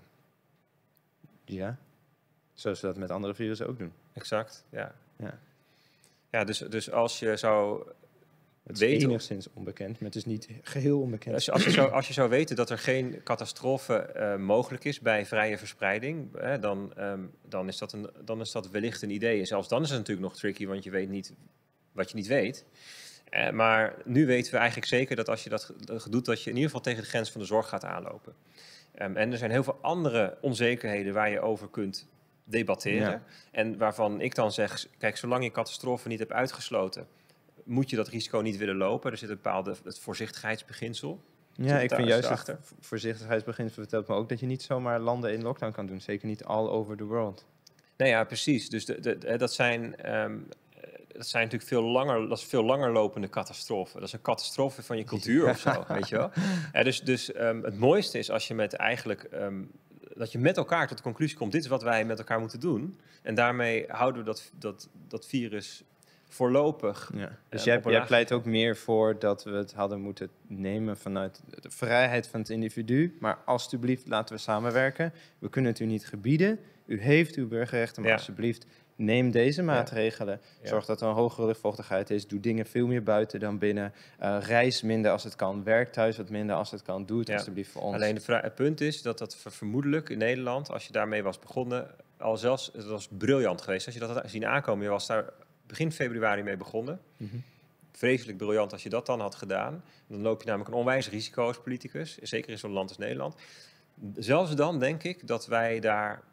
Speaker 1: Ja, zoals we dat met andere virussen ook doen.
Speaker 3: Exact, ja.
Speaker 1: Ja.
Speaker 3: Ja, dus, dus als je zou
Speaker 1: Het is
Speaker 3: weten...
Speaker 1: enigszins onbekend, maar het is niet geheel onbekend.
Speaker 3: Als je, als, je zou, als je zou weten dat er geen catastrofe uh, mogelijk is bij vrije verspreiding, hè, dan, um, dan, is dat een, dan is dat wellicht een idee. En zelfs dan is het natuurlijk nog tricky, want je weet niet wat je niet weet. Uh, maar nu weten we eigenlijk zeker dat als je dat, dat doet, dat je in ieder geval tegen de grens van de zorg gaat aanlopen. Um, en er zijn heel veel andere onzekerheden waar je over kunt debatteren.
Speaker 1: Ja.
Speaker 3: En waarvan ik dan zeg, kijk, zolang je catastrofe niet hebt uitgesloten, moet je dat risico niet willen lopen. Er zit een bepaalde het voorzichtigheidsbeginsel.
Speaker 1: Ja, ik vind juist
Speaker 3: achter.
Speaker 1: het voorzichtigheidsbeginsel vertelt me ook dat je niet zomaar landen in lockdown kan doen. Zeker niet all over the world.
Speaker 3: Nou ja, precies. Dus de, de, de, dat, zijn, um, dat zijn natuurlijk veel langer, dat is veel langer lopende catastrofen. Dat is een catastrofe van je cultuur of zo, weet je wel. Ja, dus dus um, het mooiste is als je met eigenlijk... Um, dat je met elkaar tot de conclusie komt, dit is wat wij met elkaar moeten doen. En daarmee houden we dat, dat, dat virus voorlopig.
Speaker 1: Ja. Dus
Speaker 3: uh,
Speaker 1: jij,
Speaker 3: op een
Speaker 1: jij
Speaker 3: laag
Speaker 1: pleit ook meer voor dat we het hadden moeten nemen vanuit de vrijheid van het individu. Maar alsjeblieft, laten we samenwerken. We kunnen het u niet gebieden. U heeft uw burgerrechten, maar
Speaker 3: Ja.
Speaker 1: alsjeblieft, neem deze maatregelen.
Speaker 3: Ja.
Speaker 1: Zorg dat er een hogere luchtvochtigheid is. Doe dingen veel meer buiten dan binnen. Uh, reis minder als het kan. Werk thuis wat minder als het kan. Doe het
Speaker 3: Ja.
Speaker 1: alsjeblieft voor ons.
Speaker 3: Alleen de vra- het punt is dat dat ver- vermoedelijk in Nederland, als je daarmee was begonnen, al zelfs, het was briljant geweest. Als je dat had zien aankomen, je was daar begin februari mee begonnen.
Speaker 1: Mhm.
Speaker 3: Vreselijk briljant als je dat dan had gedaan. Dan loop je namelijk een onwijs risico als politicus, zeker in zo'n land als Nederland. Zelfs dan denk ik dat wij daar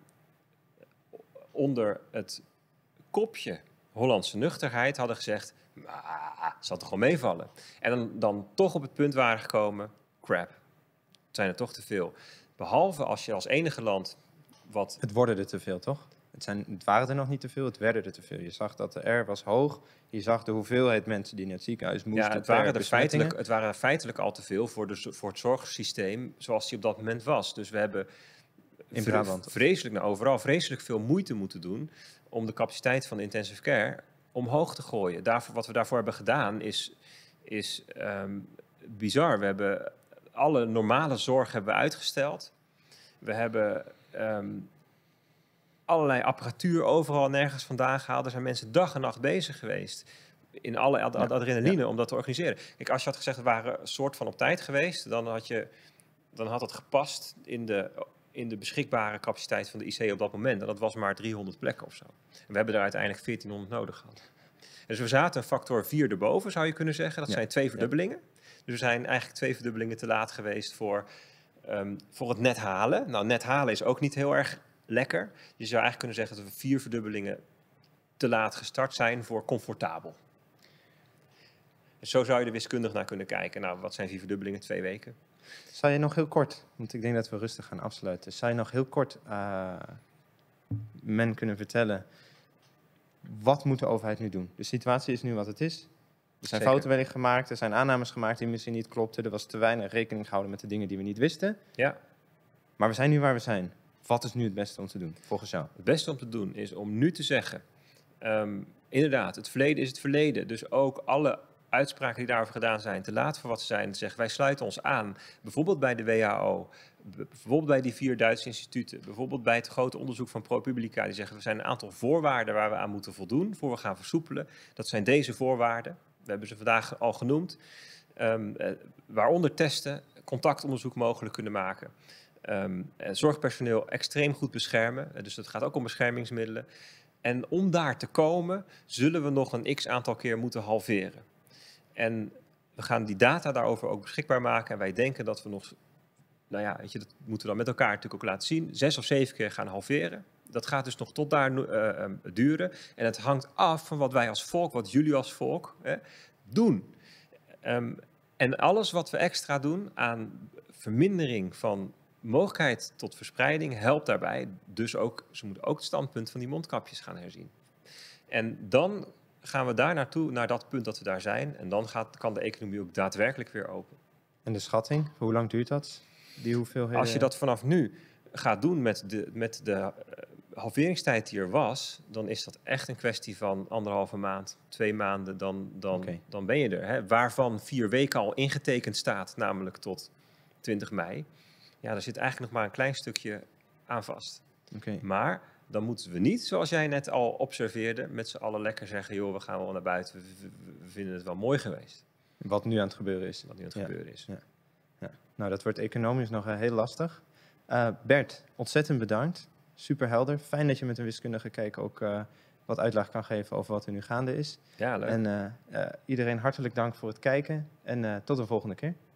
Speaker 3: onder het kopje Hollandse nuchterheid hadden gezegd, ah, zal toch wel meevallen. En dan, dan toch op het punt waren gekomen, crap, het zijn er toch te veel. Behalve als je als enige land wat...
Speaker 1: Het worden er te veel, toch? Het, zijn, het waren er nog niet te veel, het werden er te veel. Je zag dat de R was hoog. Je zag de hoeveelheid mensen die naar het ziekenhuis moesten.
Speaker 3: Ja, het
Speaker 1: per
Speaker 3: waren, er
Speaker 1: besmettingen.
Speaker 3: feitelijk, het waren er feitelijk al te veel voor, de, voor het zorgsysteem zoals die op dat moment was. Dus we hebben
Speaker 1: In
Speaker 3: vre-
Speaker 1: Brabant.
Speaker 3: vreselijk, nou, overal vreselijk veel moeite moeten doen om de capaciteit van de intensive care omhoog te gooien. Daarvoor, wat we daarvoor hebben gedaan is, is um, bizar. We hebben alle normale zorg hebben we uitgesteld. We hebben um, allerlei apparatuur overal en nergens vandaan gehaald. Er zijn mensen dag en nacht bezig geweest in alle ad- ad- adrenaline om dat te organiseren. Kijk, als je had gezegd, we waren een soort van op tijd geweest, dan had, je, dan had het gepast in de, in de beschikbare capaciteit van de I C op dat moment. En dat was maar driehonderd plekken of zo. En we hebben er uiteindelijk veertienhonderd nodig gehad. Dus we zaten een factor vier erboven, zou je kunnen zeggen. Dat
Speaker 1: Ja.
Speaker 3: zijn twee verdubbelingen. Dus we zijn eigenlijk twee verdubbelingen te laat geweest voor, um, voor het net halen. Nou, net halen is ook niet heel erg lekker. Je zou eigenlijk kunnen zeggen dat we vier verdubbelingen te laat gestart zijn voor comfortabel. Dus zo zou je er wiskundig naar kunnen kijken. Nou, wat zijn vier verdubbelingen? Twee weken.
Speaker 1: Zou je nog heel kort, want ik denk dat we rustig gaan afsluiten. Zou je nog heel kort uh, men kunnen vertellen, wat moet de overheid nu doen? De situatie is nu wat het is. Er zijn
Speaker 3: Zeker.
Speaker 1: fouten wellicht gemaakt, er zijn aannames gemaakt die misschien niet klopten. Er was te weinig rekening gehouden met de dingen die we niet wisten.
Speaker 3: Ja.
Speaker 1: Maar we zijn nu waar we zijn. Wat is nu het beste om te doen, volgens jou?
Speaker 3: Het beste om te doen is om nu te zeggen, um, inderdaad, het verleden is het verleden. Dus ook alle uitspraken die daarover gedaan zijn, te laat voor wat ze zijn, te zeggen, wij sluiten ons aan. Bijvoorbeeld bij de W H O, bijvoorbeeld bij die vier Duitse instituten, bijvoorbeeld bij het grote onderzoek van ProPublica, die zeggen, er zijn een aantal voorwaarden waar we aan moeten voldoen, voor we gaan versoepelen. Dat zijn deze voorwaarden. We hebben ze vandaag al genoemd. Um, uh, waaronder testen, contactonderzoek mogelijk kunnen maken. Um, zorgpersoneel extreem goed beschermen. Dus het gaat ook om beschermingsmiddelen. En om daar te komen, zullen we nog een x-aantal keer moeten halveren. En we gaan die data daarover ook beschikbaar maken. En wij denken dat we nog, nou ja, weet je, dat moeten we dan met elkaar natuurlijk ook laten zien, zes of zeven keer gaan halveren. Dat gaat dus nog tot daar uh, um, duren. En het hangt af van wat wij als volk, wat jullie als volk hè, doen. Um, en alles wat we extra doen aan vermindering van mogelijkheid tot verspreiding helpt daarbij. Dus ook, ze moeten ook het standpunt van die mondkapjes gaan herzien. En dan gaan we daar naartoe, naar dat punt dat we daar zijn. En dan gaat, kan de economie ook daadwerkelijk weer open.
Speaker 1: En de schatting, voor hoe lang duurt dat? Die hoeveelheden?
Speaker 3: Als je dat vanaf nu gaat doen met de, met de uh, halveringstijd die er was, dan is dat echt een kwestie van anderhalve maand, twee maanden, dan, dan, okay. dan ben je er. Hè? Waarvan vier weken al ingetekend staat, namelijk tot twintig mei. Ja, daar zit eigenlijk nog maar een klein stukje aan vast.
Speaker 1: Okay.
Speaker 3: Maar dan moeten we niet, zoals jij net al observeerde, met z'n allen lekker zeggen, joh, we gaan wel naar buiten, we, we, we vinden het wel mooi geweest.
Speaker 1: Wat nu aan het gebeuren is.
Speaker 3: Wat nu aan het
Speaker 1: ja.
Speaker 3: gebeuren is.
Speaker 1: Ja. Ja. Nou, dat wordt economisch nog uh, heel lastig. Uh, Bert, ontzettend bedankt. Super helder. Fijn dat je met een wiskundige kijk ook uh, wat uitleg kan geven over wat er nu gaande is.
Speaker 3: Ja, leuk.
Speaker 1: En uh, uh, iedereen hartelijk dank voor het kijken en uh, tot de volgende keer.